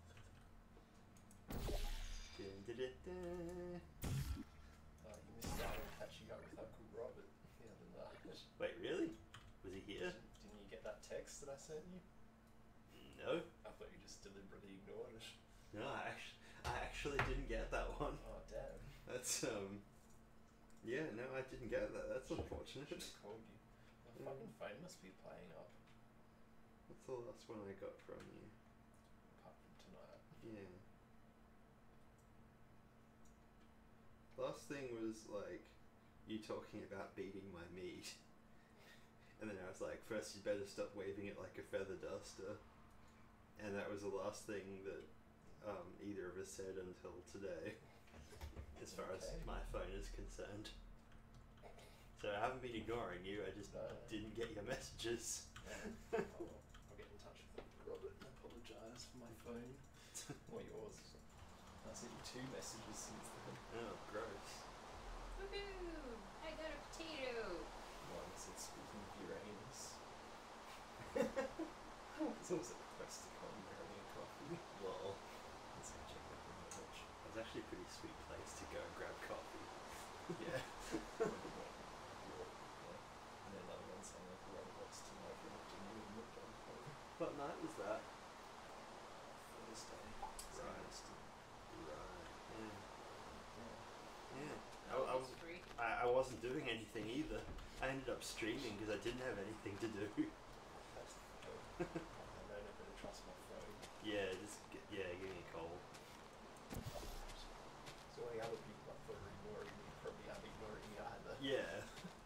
Dun, dun, dun, dun. Uh, you missed out on catching up with Uncle Robert the other night. Wait, really? Was he here? Didn't you get that text that I sent you? No. I thought you just deliberately ignored it. No, I actually, I actually didn't get that one. Oh damn. That's um. Yeah, no, I didn't get that. That's unfortunate. Should've called you. My fucking phone must be playing up. What's the last one I got from you? Apart from tonight. Yeah. Last thing was like you talking about beating my meat. And then I was like, first you better stop waving it like a feather duster. And that was the last thing that um, either of us said until today, as far as Okay. my phone is concerned. So I haven't been ignoring you, I just No. didn't get your messages. Yeah. I'll, I'll get in touch with Uncle Robert and apologise for my phone. Or yours. I sent you two messages since then. Oh, gross. Woohoo! I got a potato! One said speaking of Uranus. It's also a quest to call Uranian coffee. Lol. Let's go check that in the watch. That's actually a pretty sweet place to go and grab coffee. Yeah. Your- yeah. And then another one saying like robots tonight for what to do and what done for What night was that? Thursday. Right. Thursday. Right. Yeah. Yeah. Yeah. I, That I, was was, free. I, I wasn't doing anything either. I ended up streaming because I didn't have anything to do. That's the phone. I know I better trust my phone. Yeah, just get, yeah, give me a call. So any other people I thought are ignoring me probably aren't ignoring me either. Yeah.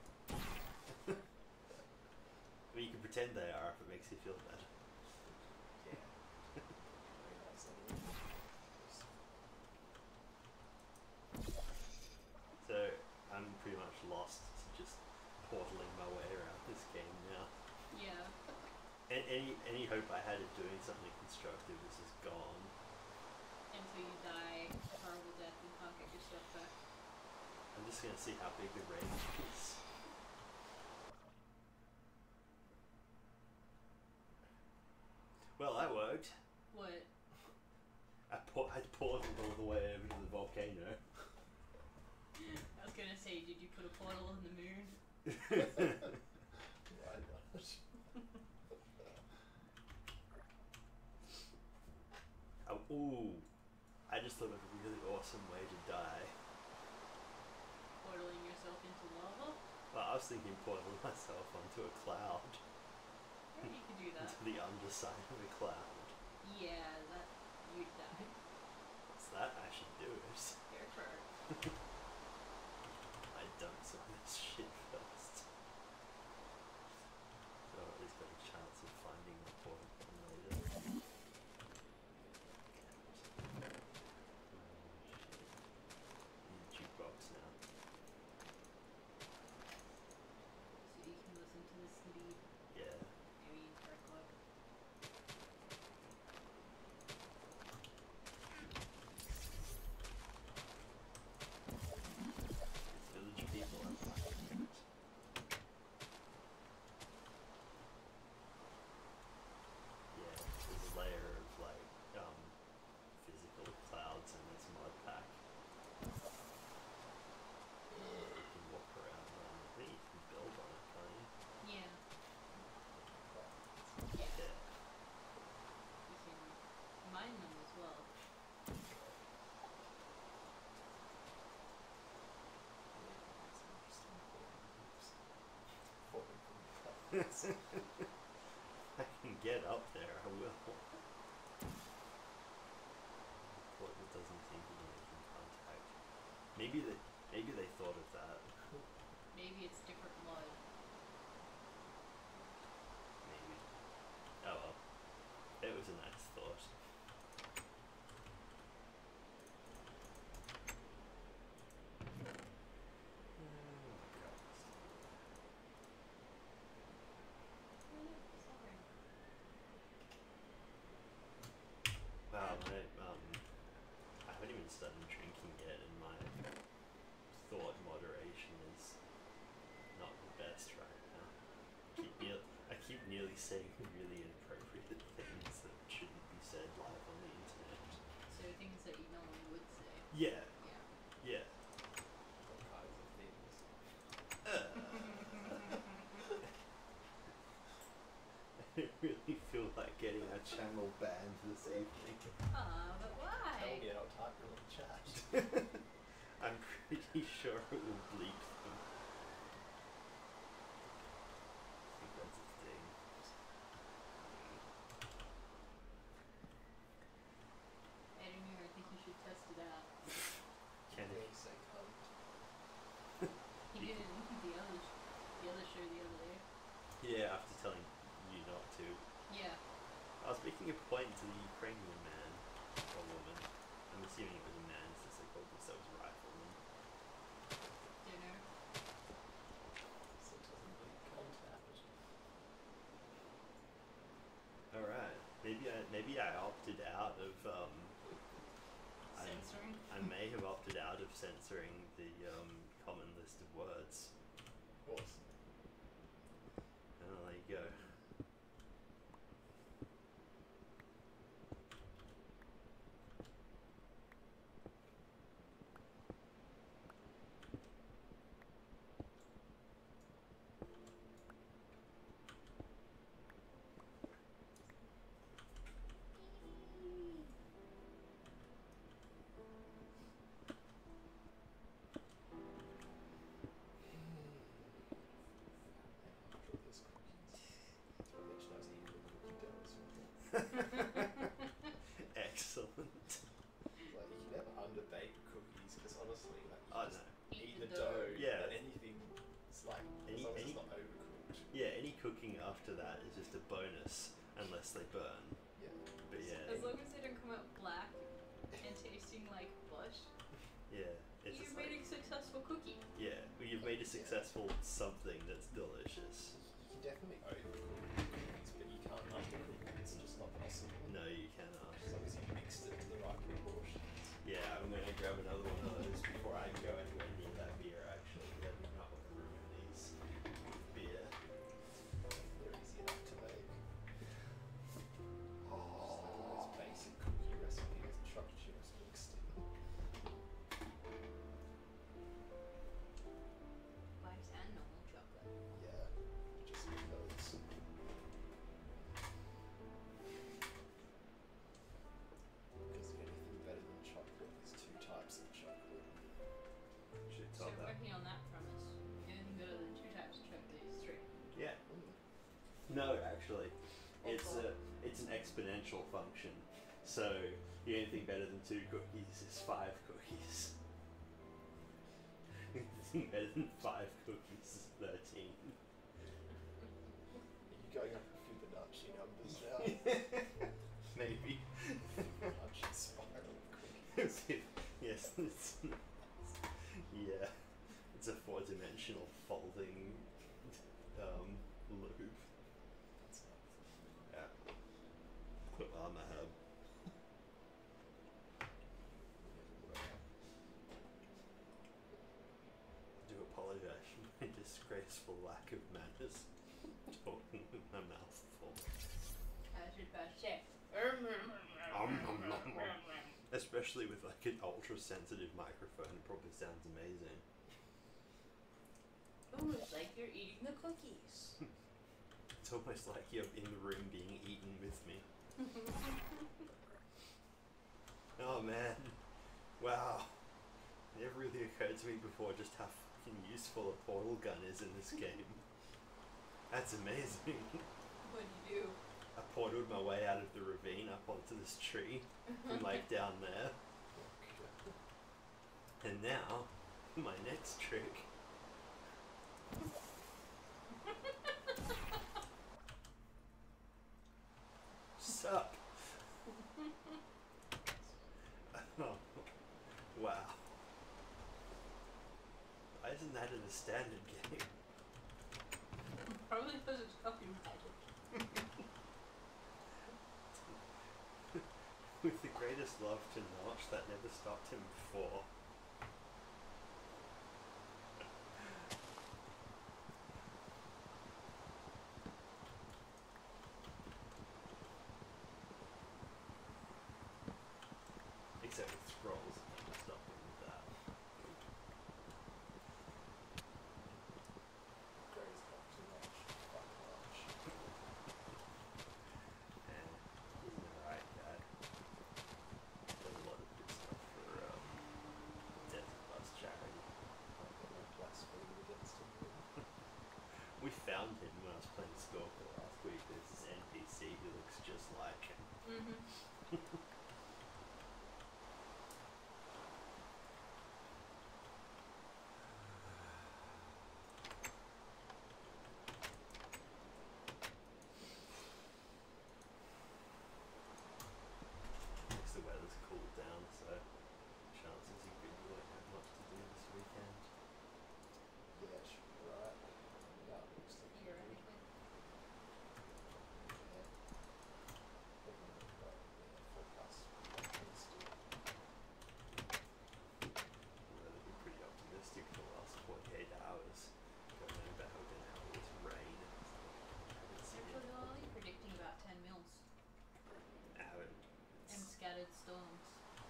I mean, you can pretend they are if it makes you feel better. Yeah. Very nice of you. So I'm pretty much lost to just portaling my way around this game now. Yeah. A- any any hope I had of doing something constructive is just gone. Until until you die a horrible death and can't get your stuff back. I'm just gonna see how big the range is. Well, that worked. What? I por- I portaled all the way over to the volcano. I was gonna say, did you put a portal in the moon? Why not? Oh, ooh, I just thought of a really awesome way to die. Portaling yourself into lava? Well, I was thinking portaling myself onto a cloud. Yeah, you could do that. Into the underside of a cloud. Yeah, that you'd die. What's that? I should do it. Go for it. I done some of this shit first. So at least got a chance of finding the portal later. Oh, shit. Jukebox now. So you can listen to this lead. Yeah. Maybe record. It's village people and black. Yeah, there's a layer of like um physical clouds in this mod pack. You can walk around on. I think you can build on it, can't you? Yeah. Yeah. Yeah. You can mine them as well. I can get up there, I will. Portal doesn't seem to be making contact. Maybe they maybe they thought of that. Maybe it's different blood. Maybe. Oh well. It was a nice thought. Wow, my, um, I haven't even started drinking yet, and my thought moderation is not the best right now. I keep, near, I keep nearly saying really inappropriate things that shouldn't be said live on the internet. So things that you normally would say. Yeah, Yeah. yeah. All kinds of things. Uh, I really feel like getting our channel banned this evening. Ah, but why? Tell me, and I'll type it in the chat. I'm pretty sure it will bleep them. I think that's a thing. I don't know, I think you should test it out. Can They it? say cunt. He did it in the other, sh- the other show the other day. Yeah, after telling you not to. Yeah. I was making a point to the Ukrainian man or woman. I'm assuming it was a man since they called themselves riflemen. Don't know. So it doesn't really contact. Alright. Maybe I maybe I opted out of um I, Censoring. I may have opted out of censoring the um common list of words. Awesome. Oh, there you go. After this cookies. I mentioned I was eating the cookie dough as well. Excellent. Like, you can never underbake cookies because honestly, like, you Oh just no. eat the dough, Yeah. and anything, it's like, Any- as long as any- it's not overcooked. Yeah, any cooking after that is just a bonus unless they burn. Yeah. But yeah, As long as they don't come out black and tasting like butt, yeah, it's you've just made like a successful cookie. yeah, well, you've made a successful something that's delicious. You can definitely overcook cookies, but you can't undercook them. It's just not possible. No, you cannot. As long as you mixed it to the right proportion. actually. It's a, it's an exponential function. So the only thing better than two cookies is five cookies. Anything better than five cookies is thirteen. You're going up a Fibonacci numbers now. Maybe. Fibonacci spiral of cookies. Yes, it's, yeah. It's a four-dimensional folding um, loop. That's nice. Yeah. Put on my head. Do apologize for my disgraceful lack of manners. Talking with my mouth full. I was about to say. Um, um, um, um. Especially with like an ultra sensitive microphone, it probably sounds amazing. Almost like you're eating the cookies. It's almost like you're in the room being eaten with me. Oh man. Wow. It never really occurred to me before just how fucking useful a portal gun is in this game. That's amazing. What do you do? I portaled my way out of the ravine up onto this tree from like down there. And now, my next trick. Sup? Oh, wow. Why isn't that in the standard game? Probably because it's copy magic. With the greatest love to Notch, that never stopped him before. Except with scrolls, it never stopped him with that. Grace not too much. Fuck much. And he's an alright guy. Does a lot of good stuff for um, Desert Bus charity. I've got no blasphemy against him. We found him when I was playing Stalker last week. There's this N P C who looks just like him. Mm-hmm. At least the weather's cooled down, so chances are good you won't have much to do this weekend. Yeah, it should be right. Yeah, it looks like You're it right. would. Yeah. But, yeah, forecast optimistic. Weather be pretty optimistic for the last forty-eight hours. Don't know about how we're gonna have all this rain. Haven't seen it. Actually, they're only predicting about ten mils Haven't. and scattered storms.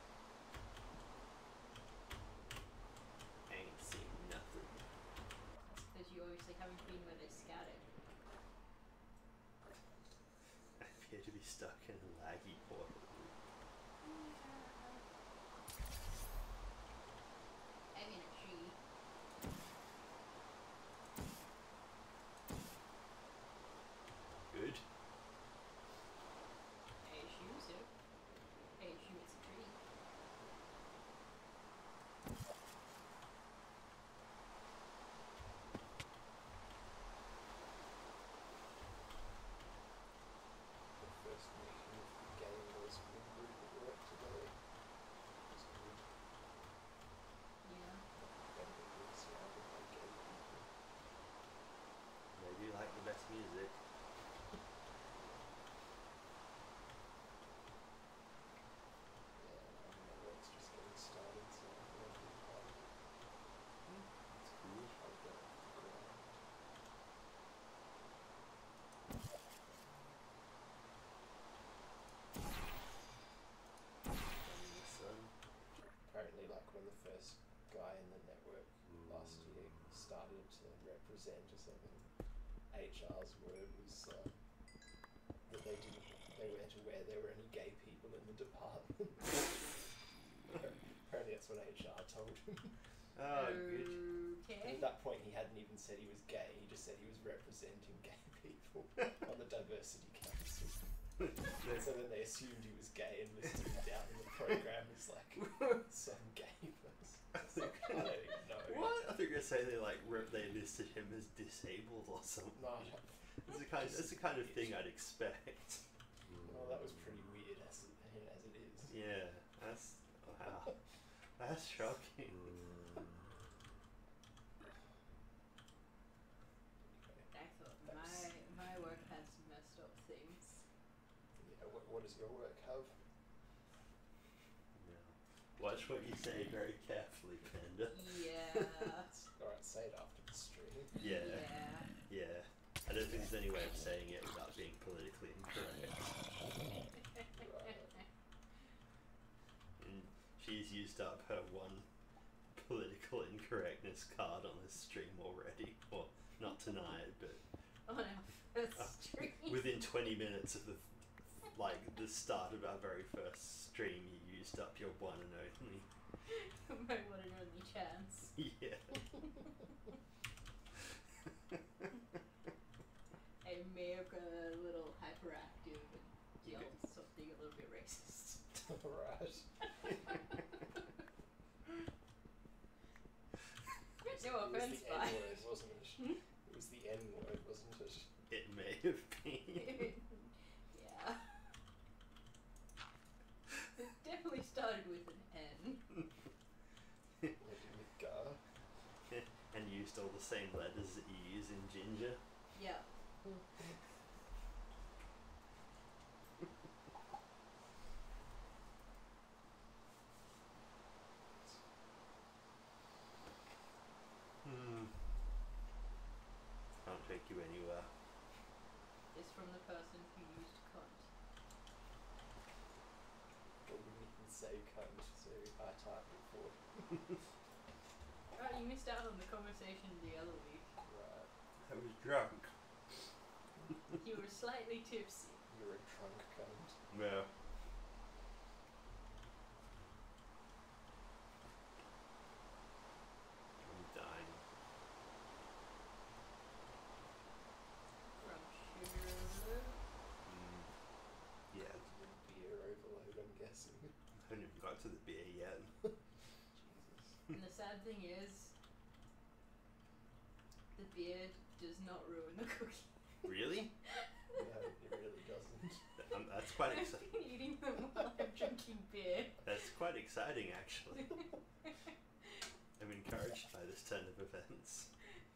Ain't seen nothing. That's because you obviously haven't been where they scattered. I appear to be stuck in a laggy portal. I'm in a tree. Good. I assume so. I assume it's a tree. The first meeting of the game was with the group that worked together. It was good. Yeah. Then we were surrounded by gay people. Maybe you like the best music. Yeah, I mean, my work's just getting started, so I'm going to be part of it. That's cool. I'll go off the ground. Sun. Apparently, like when the first guy in the network last year started to represent or something, H R's word was uh, that they didn't, they weren't aware there were any gay people in the department. Apparently, that's what H R told him. Oh, good. But Okay. at that point, he hadn't even said he was gay. He just said he was representing gay people. people on the diversity council. So then they assumed he was gay and listed him down in the program as like some gay person. It's like, I don't even know. What? I think you're gonna say they like re- they listed him as disabled or something. No, no. It's the kind. It's the kind of thing I'd expect. Well, that was pretty weird as it, as it is. Yeah, that's wow. That's shocking. I thought my my work had some messed up things. Yeah, what, what does your work have? No. Watch what you say very carefully, Panda. Yeah. Alright, say it after the stream. Yeah. Yeah. Yeah. I don't think there's any way of saying it without being politically incorrect. Right. And she's used up her one political incorrectness card on this stream already. Well, not tonight, but On our first Uh, stream. within twenty minutes of the, like, the start of our very first stream, you used up your one and only. My one and only chance. Yeah. I may have got a little hyperactive and yelled something a little bit racist. Right. No It was offense, the bye. N word, wasn't it? Hmm? It was the N word, wasn't it? It may have been. Yeah. It definitely started with an N. Maybe with Gar. And used all the same letters that you use in Ginger. Yeah. Hmm. Can't take you anywhere. It's from the person who used cunt. But we didn't say cunt, so I typed it for. Oh, you missed out on the conversation the other week. Right. I was drunk. You were slightly tipsy. You're a drunk cunt. Yeah. I'm dying. From sugar. Mm. Yeah. You're beer overload, I'm guessing. I haven't even got to the beer yet. Jesus. And the sad thing is, the beer does not ruin the cookie. Really? No, it really doesn't. Um, that's quite I've exciting. been eating them while I'm drinking beer. That's quite exciting, actually. I'm encouraged by this turn of events.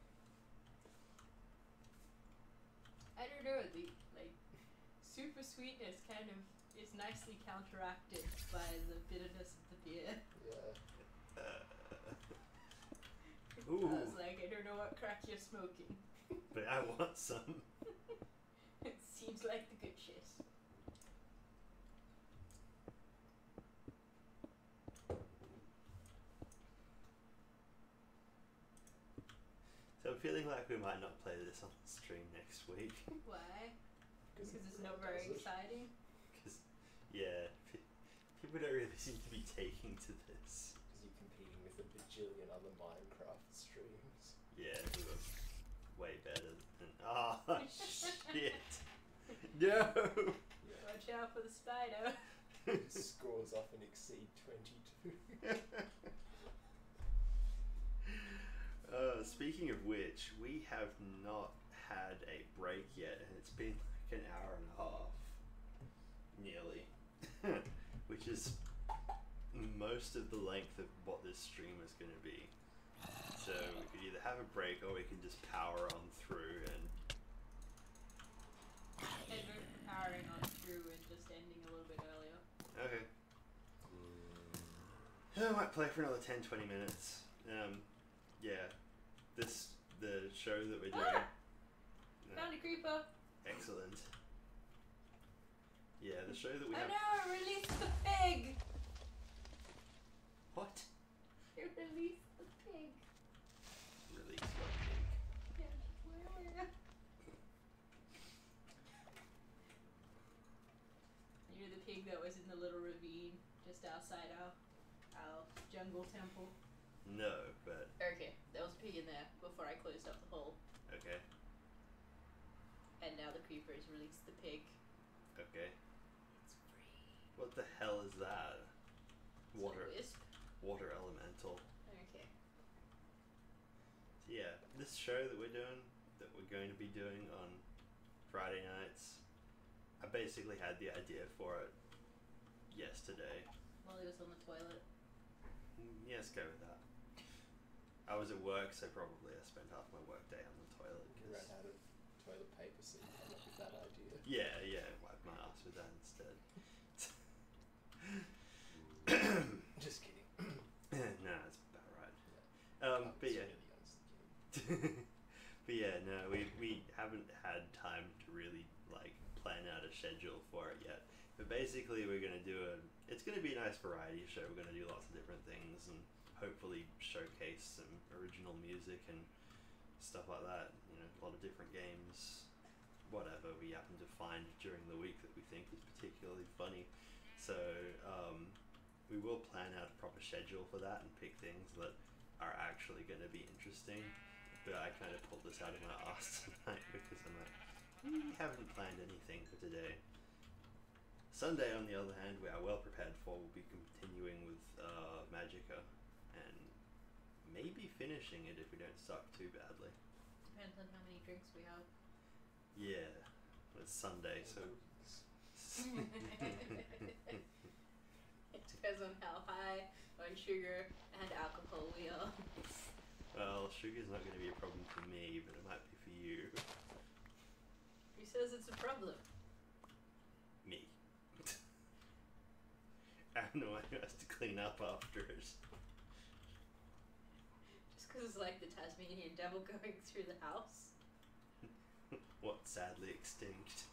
I don't know, the like super sweetness kind of is nicely counteracted by the bitterness of the beer. Yeah. Uh, I Ooh. was like, I don't know what crack you're smoking. but I want some. It seems like the good shit. So I'm feeling like we might not play this on the stream next week. Why? Because it it's not does very it. exciting. Because, yeah, pe- people don't really seem to be taking to this. Because you're competing with a bajillion other Minecraft streams. Yeah, who are way better than. Ah, shit! No! Yeah. Watch out for the spider. Scores often exceed twenty-two. Uh, speaking of which, we have not had a break yet, and it's been like an hour and a half, nearly, which is most of the length of what this stream is going to be. So we could either have a break, or we can just power on through and And we're powering on through and just ending a little bit earlier. okay. I might play for another ten, twenty minutes. Um, yeah, this the show that we're doing. Ah! uh, Found a creeper. Excellent. Yeah, the show that we I have. know, release the pig! What? Release the pig. Release what pig? Yeah, where? You know the pig that was in the little ravine just outside our our jungle temple? No, but Okay, there was a pig in there before I closed up the hole. okay. and now the creeper has released the pig. Okay. It's free. What the hell is that? It's Water. a wisp. Water elemental. Okay. So yeah, this show that we're doing, that we're going to be doing on Friday nights, I basically had the idea for it yesterday. While he was on the toilet. Mm, Yes, go with that. I was at work, so probably I spent half my work day on the toilet. You 'cause- ran out of toilet paper, so you came up with that idea. Yeah, yeah, wipe my ass with that instead. Just kidding. No, it's about right. Um, Oh, but it's yeah. really honest, But yeah, no, we we haven't had time to really like plan out a schedule for it yet. But basically, we're gonna do a. It's gonna be a nice variety show. We're gonna do lots of different things and hopefully showcase some original music and stuff like that. You know, a lot of different games, whatever we happen to find during the week that we think is particularly funny. So um, we will plan out a proper schedule for that and pick things that are actually going to be interesting. But I kind of pulled this out of my ass tonight because I'm like, we haven't planned anything for today. Sunday, on the other hand, we are well prepared for. We'll be continuing with uh, Magicka and maybe finishing it if we don't suck too badly. Depends on how many drinks we have. Yeah, it's Sunday, so. It depends on how high on sugar and alcohol we are. Well, sugar's not going to be a problem for me, but it might be for you. Who says it's a problem? Me. I'm the one who has to clean up after it. Just because it's like the Tasmanian devil going through the house. What, sadly extinct?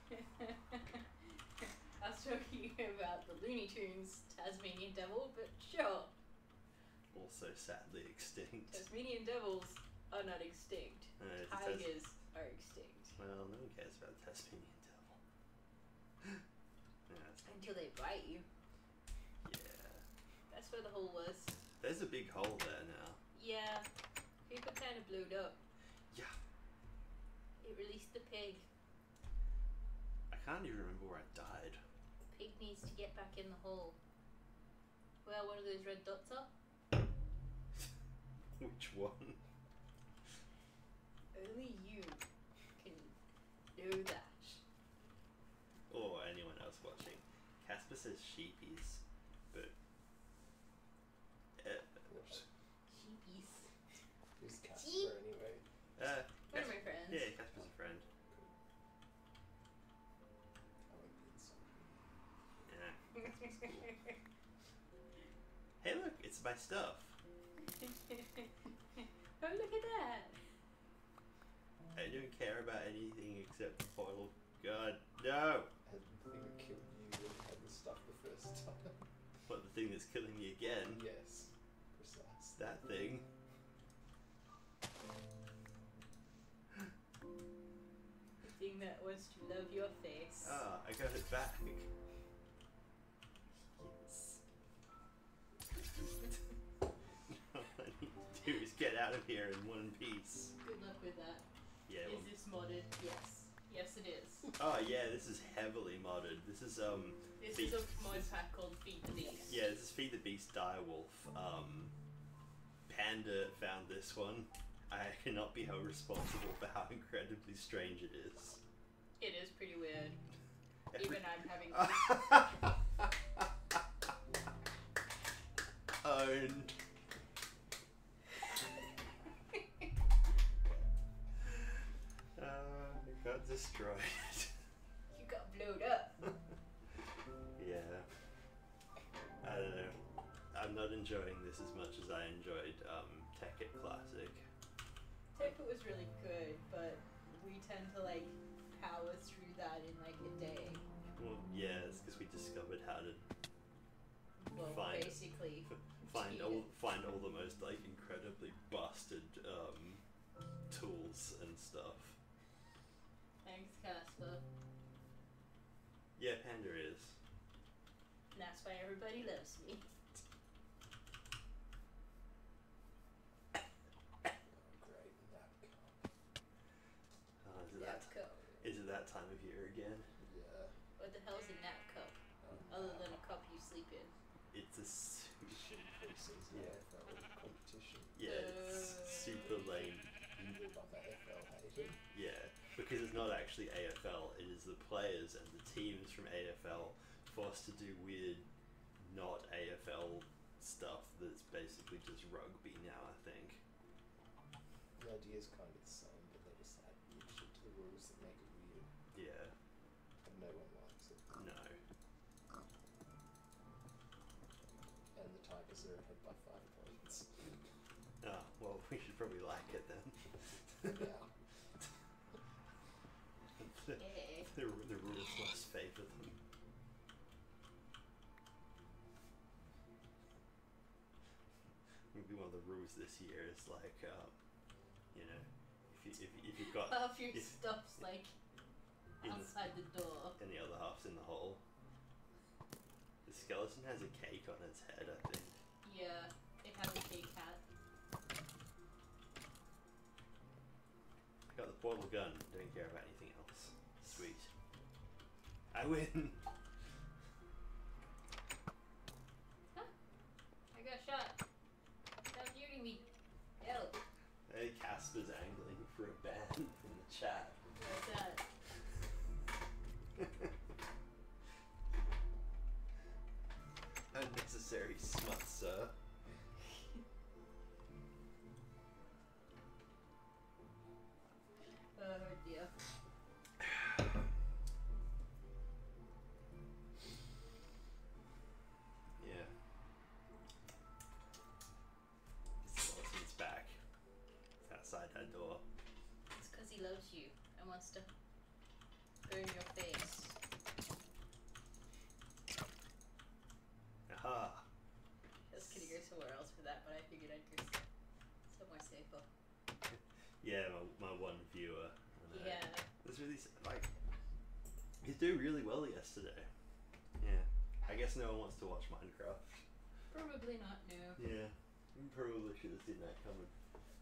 I was talking about the Looney Tunes Tasmanian devil, but sure. Also sadly extinct. Tasmanian devils are not extinct. Uh, it's a Tas- Tigers are extinct. well, no one cares about the Tasmanian devil. Yeah, that's, Until they bite you. yeah. That's where the hole was. There's a big hole there now. Yeah. Creeper kind of blew it up. Yeah. It released the pig. I can't even remember where I died. Pig needs to get back in the hole. Where one of those red dots are? Which one? Only you can do that. Or anyone else watching. Casper says sheepies, but. Uh, Sheepies. Who's Casper Jeep. anyway? uh, One of Cas- my friends. yeah, Casper's a friend. I won't be insulted. Yeah. Casper's cool. Hey, look, it's my stuff. Oh, look at that. I don't care about anything except the portal. God, no! And the thing that killed you when you had the stuff the first time. What, the thing that's killing me again? Yes, precise. That thing. The thing that wants to love your face. Ah, I got it back. Yes. All I need to do is get out of here in one piece. Good luck with that. Yeah. Is Well, this modded? Yes. Yes, it is. oh yeah, this is heavily modded. This is um. This Feed- is a mod pack called Feed the Beast. Yeah, this is Feed the Beast Direwolf. Um, Panda found this one. I cannot be held responsible for how incredibly strange it is. It is pretty weird. Every- Even I'm having. Owned. Uh, it got destroyed. You got blowed up. Yeah. I don't know. I'm not enjoying this as much as I enjoyed um, Tekkit Classic. Tekkit was really good, but we tend to like power through that in like a day. Well, yeah, it's because we discovered how to Well, Fine. basically. f- find cheat all it. find all the most like incredibly busted um, tools and stuff. Thanks, Casper. Yeah, Panda is. And that's why everybody loves me. Oh, great, nap cup. Uh, is it Yeah, that cool. that time of year again. Yeah. What the hell's a nap cup? Um, Other than a cup you sleep in. It's a su- shitty preseason Yeah. A F L competition. yeah, it's super lame. Evil above A F L hated. Yeah, because it's not actually A F L. It is the players and the teams from A F L forced to do weird, not A F L stuff that's basically just rugby now. I think. The idea is kind of the same, but they just add weird shit to the rules that make it weird, Yeah. and no one likes it. No. And the Tigers are ahead by five points. Oh well, we should probably like it then. Yeah. the, Hey. the the rules must favour them. Maybe one of the rules this year is like, um, you know, if you if, you- if you've got Half your if stuff's like in the, outside the door. and the other half's in the hole. The skeleton has a cake on its head, I think. Yeah, it has a big hat. I got the portal gun. Don't care about anything else. Sweet. I win. I got shot. Stop shooting me. Help. Hey, Casper's angling for a ban in the chat. What's that? Unnecessary smut, sir. Oh dear. Yeah. The skeleton's back. It's outside that door. It's because he loves you and wants to burn your face. Aha. I was gonna go somewhere else for that, but I figured I'd go s- somewhere safer. Yeah, my, my one viewer. I know. Yeah. It's really s- like he's doing really well yesterday. Yeah. I guess no one wants to watch Minecraft. Probably not, no. Yeah. Probably should have seen that coming.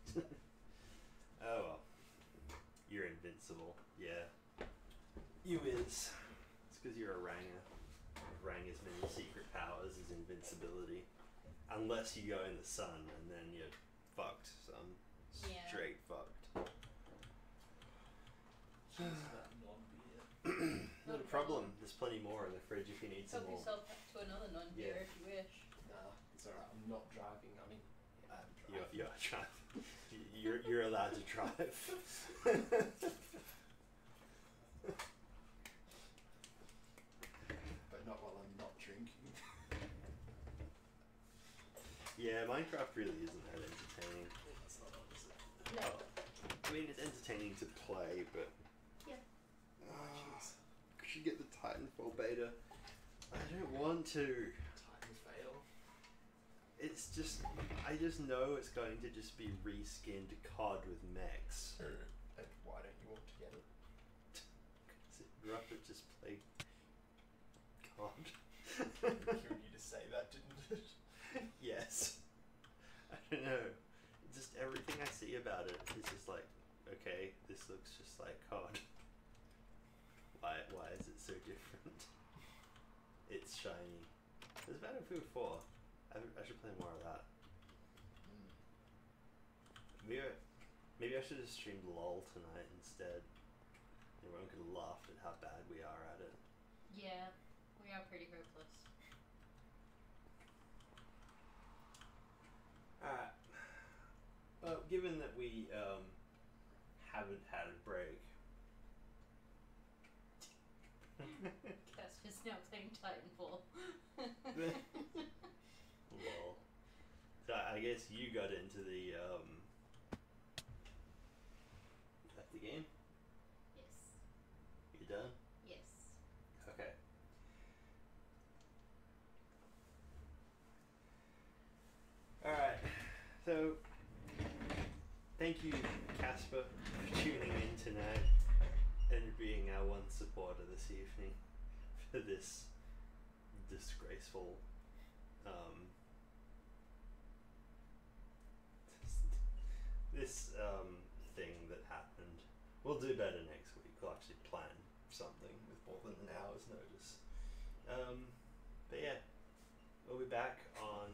Oh well. You're invincible. Yeah. You is. It's because you're a Ranger. Rang as many secret powers as invincibility. Unless you go in the sun and then you're fucked. Some Yeah. straight fucked. Just that non-beer. Not a problem. There's plenty more in the fridge if you need some Help more. yourself to another non-beer Yeah. if you wish. Nah, it's alright. I'm not driving. I mean, I'm You're, driving. you're, drive. you're, you're allowed to drive. But not while I'm not drinking. Yeah, Minecraft really isn't that entertaining. It's not honestly. No. I mean, it's entertaining to play, but. Yeah. Uh, could you get the Titanfall beta? I don't want to. Time fail. It's just. I just know it's going to just be reskinned C O D with mechs. And why don't you want to get it? Because it rather just play C O D. Killed you to say that, didn't it? Yes. I don't know. Just everything I see about it is just like, okay, this looks just like C O D. Why? Why is it so different? It's shiny. There's Battlefield four. I, I should play more of that. Mm. Maybe I, maybe I should have streamed LOL tonight instead. Everyone could have laughed at how bad we are at it. Yeah, we are pretty hopeless. Alright. Well, given that we um, haven't had a break. Casper's now playing Titanfall. Lol. So I guess you got into the um left the game? Yes. You done? Yes. Okay. Alright. So thank you, Casper, for tuning in tonight and being our one supporter this evening for this disgraceful um this um thing that happened. We'll do better next week. We'll actually plan Um, but yeah, we'll be back on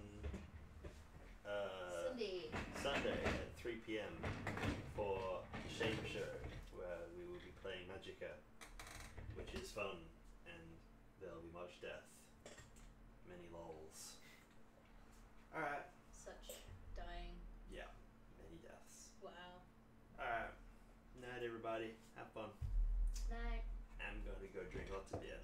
uh, Sunday. Sunday at three p m for Shame Show, where we will be playing Magicka, which is fun, and there'll be much death, many lols. Alright, Such dying. yeah, many deaths. Wow. Alright, night everybody, have fun. Night. I'm gonna go drink lots of beer.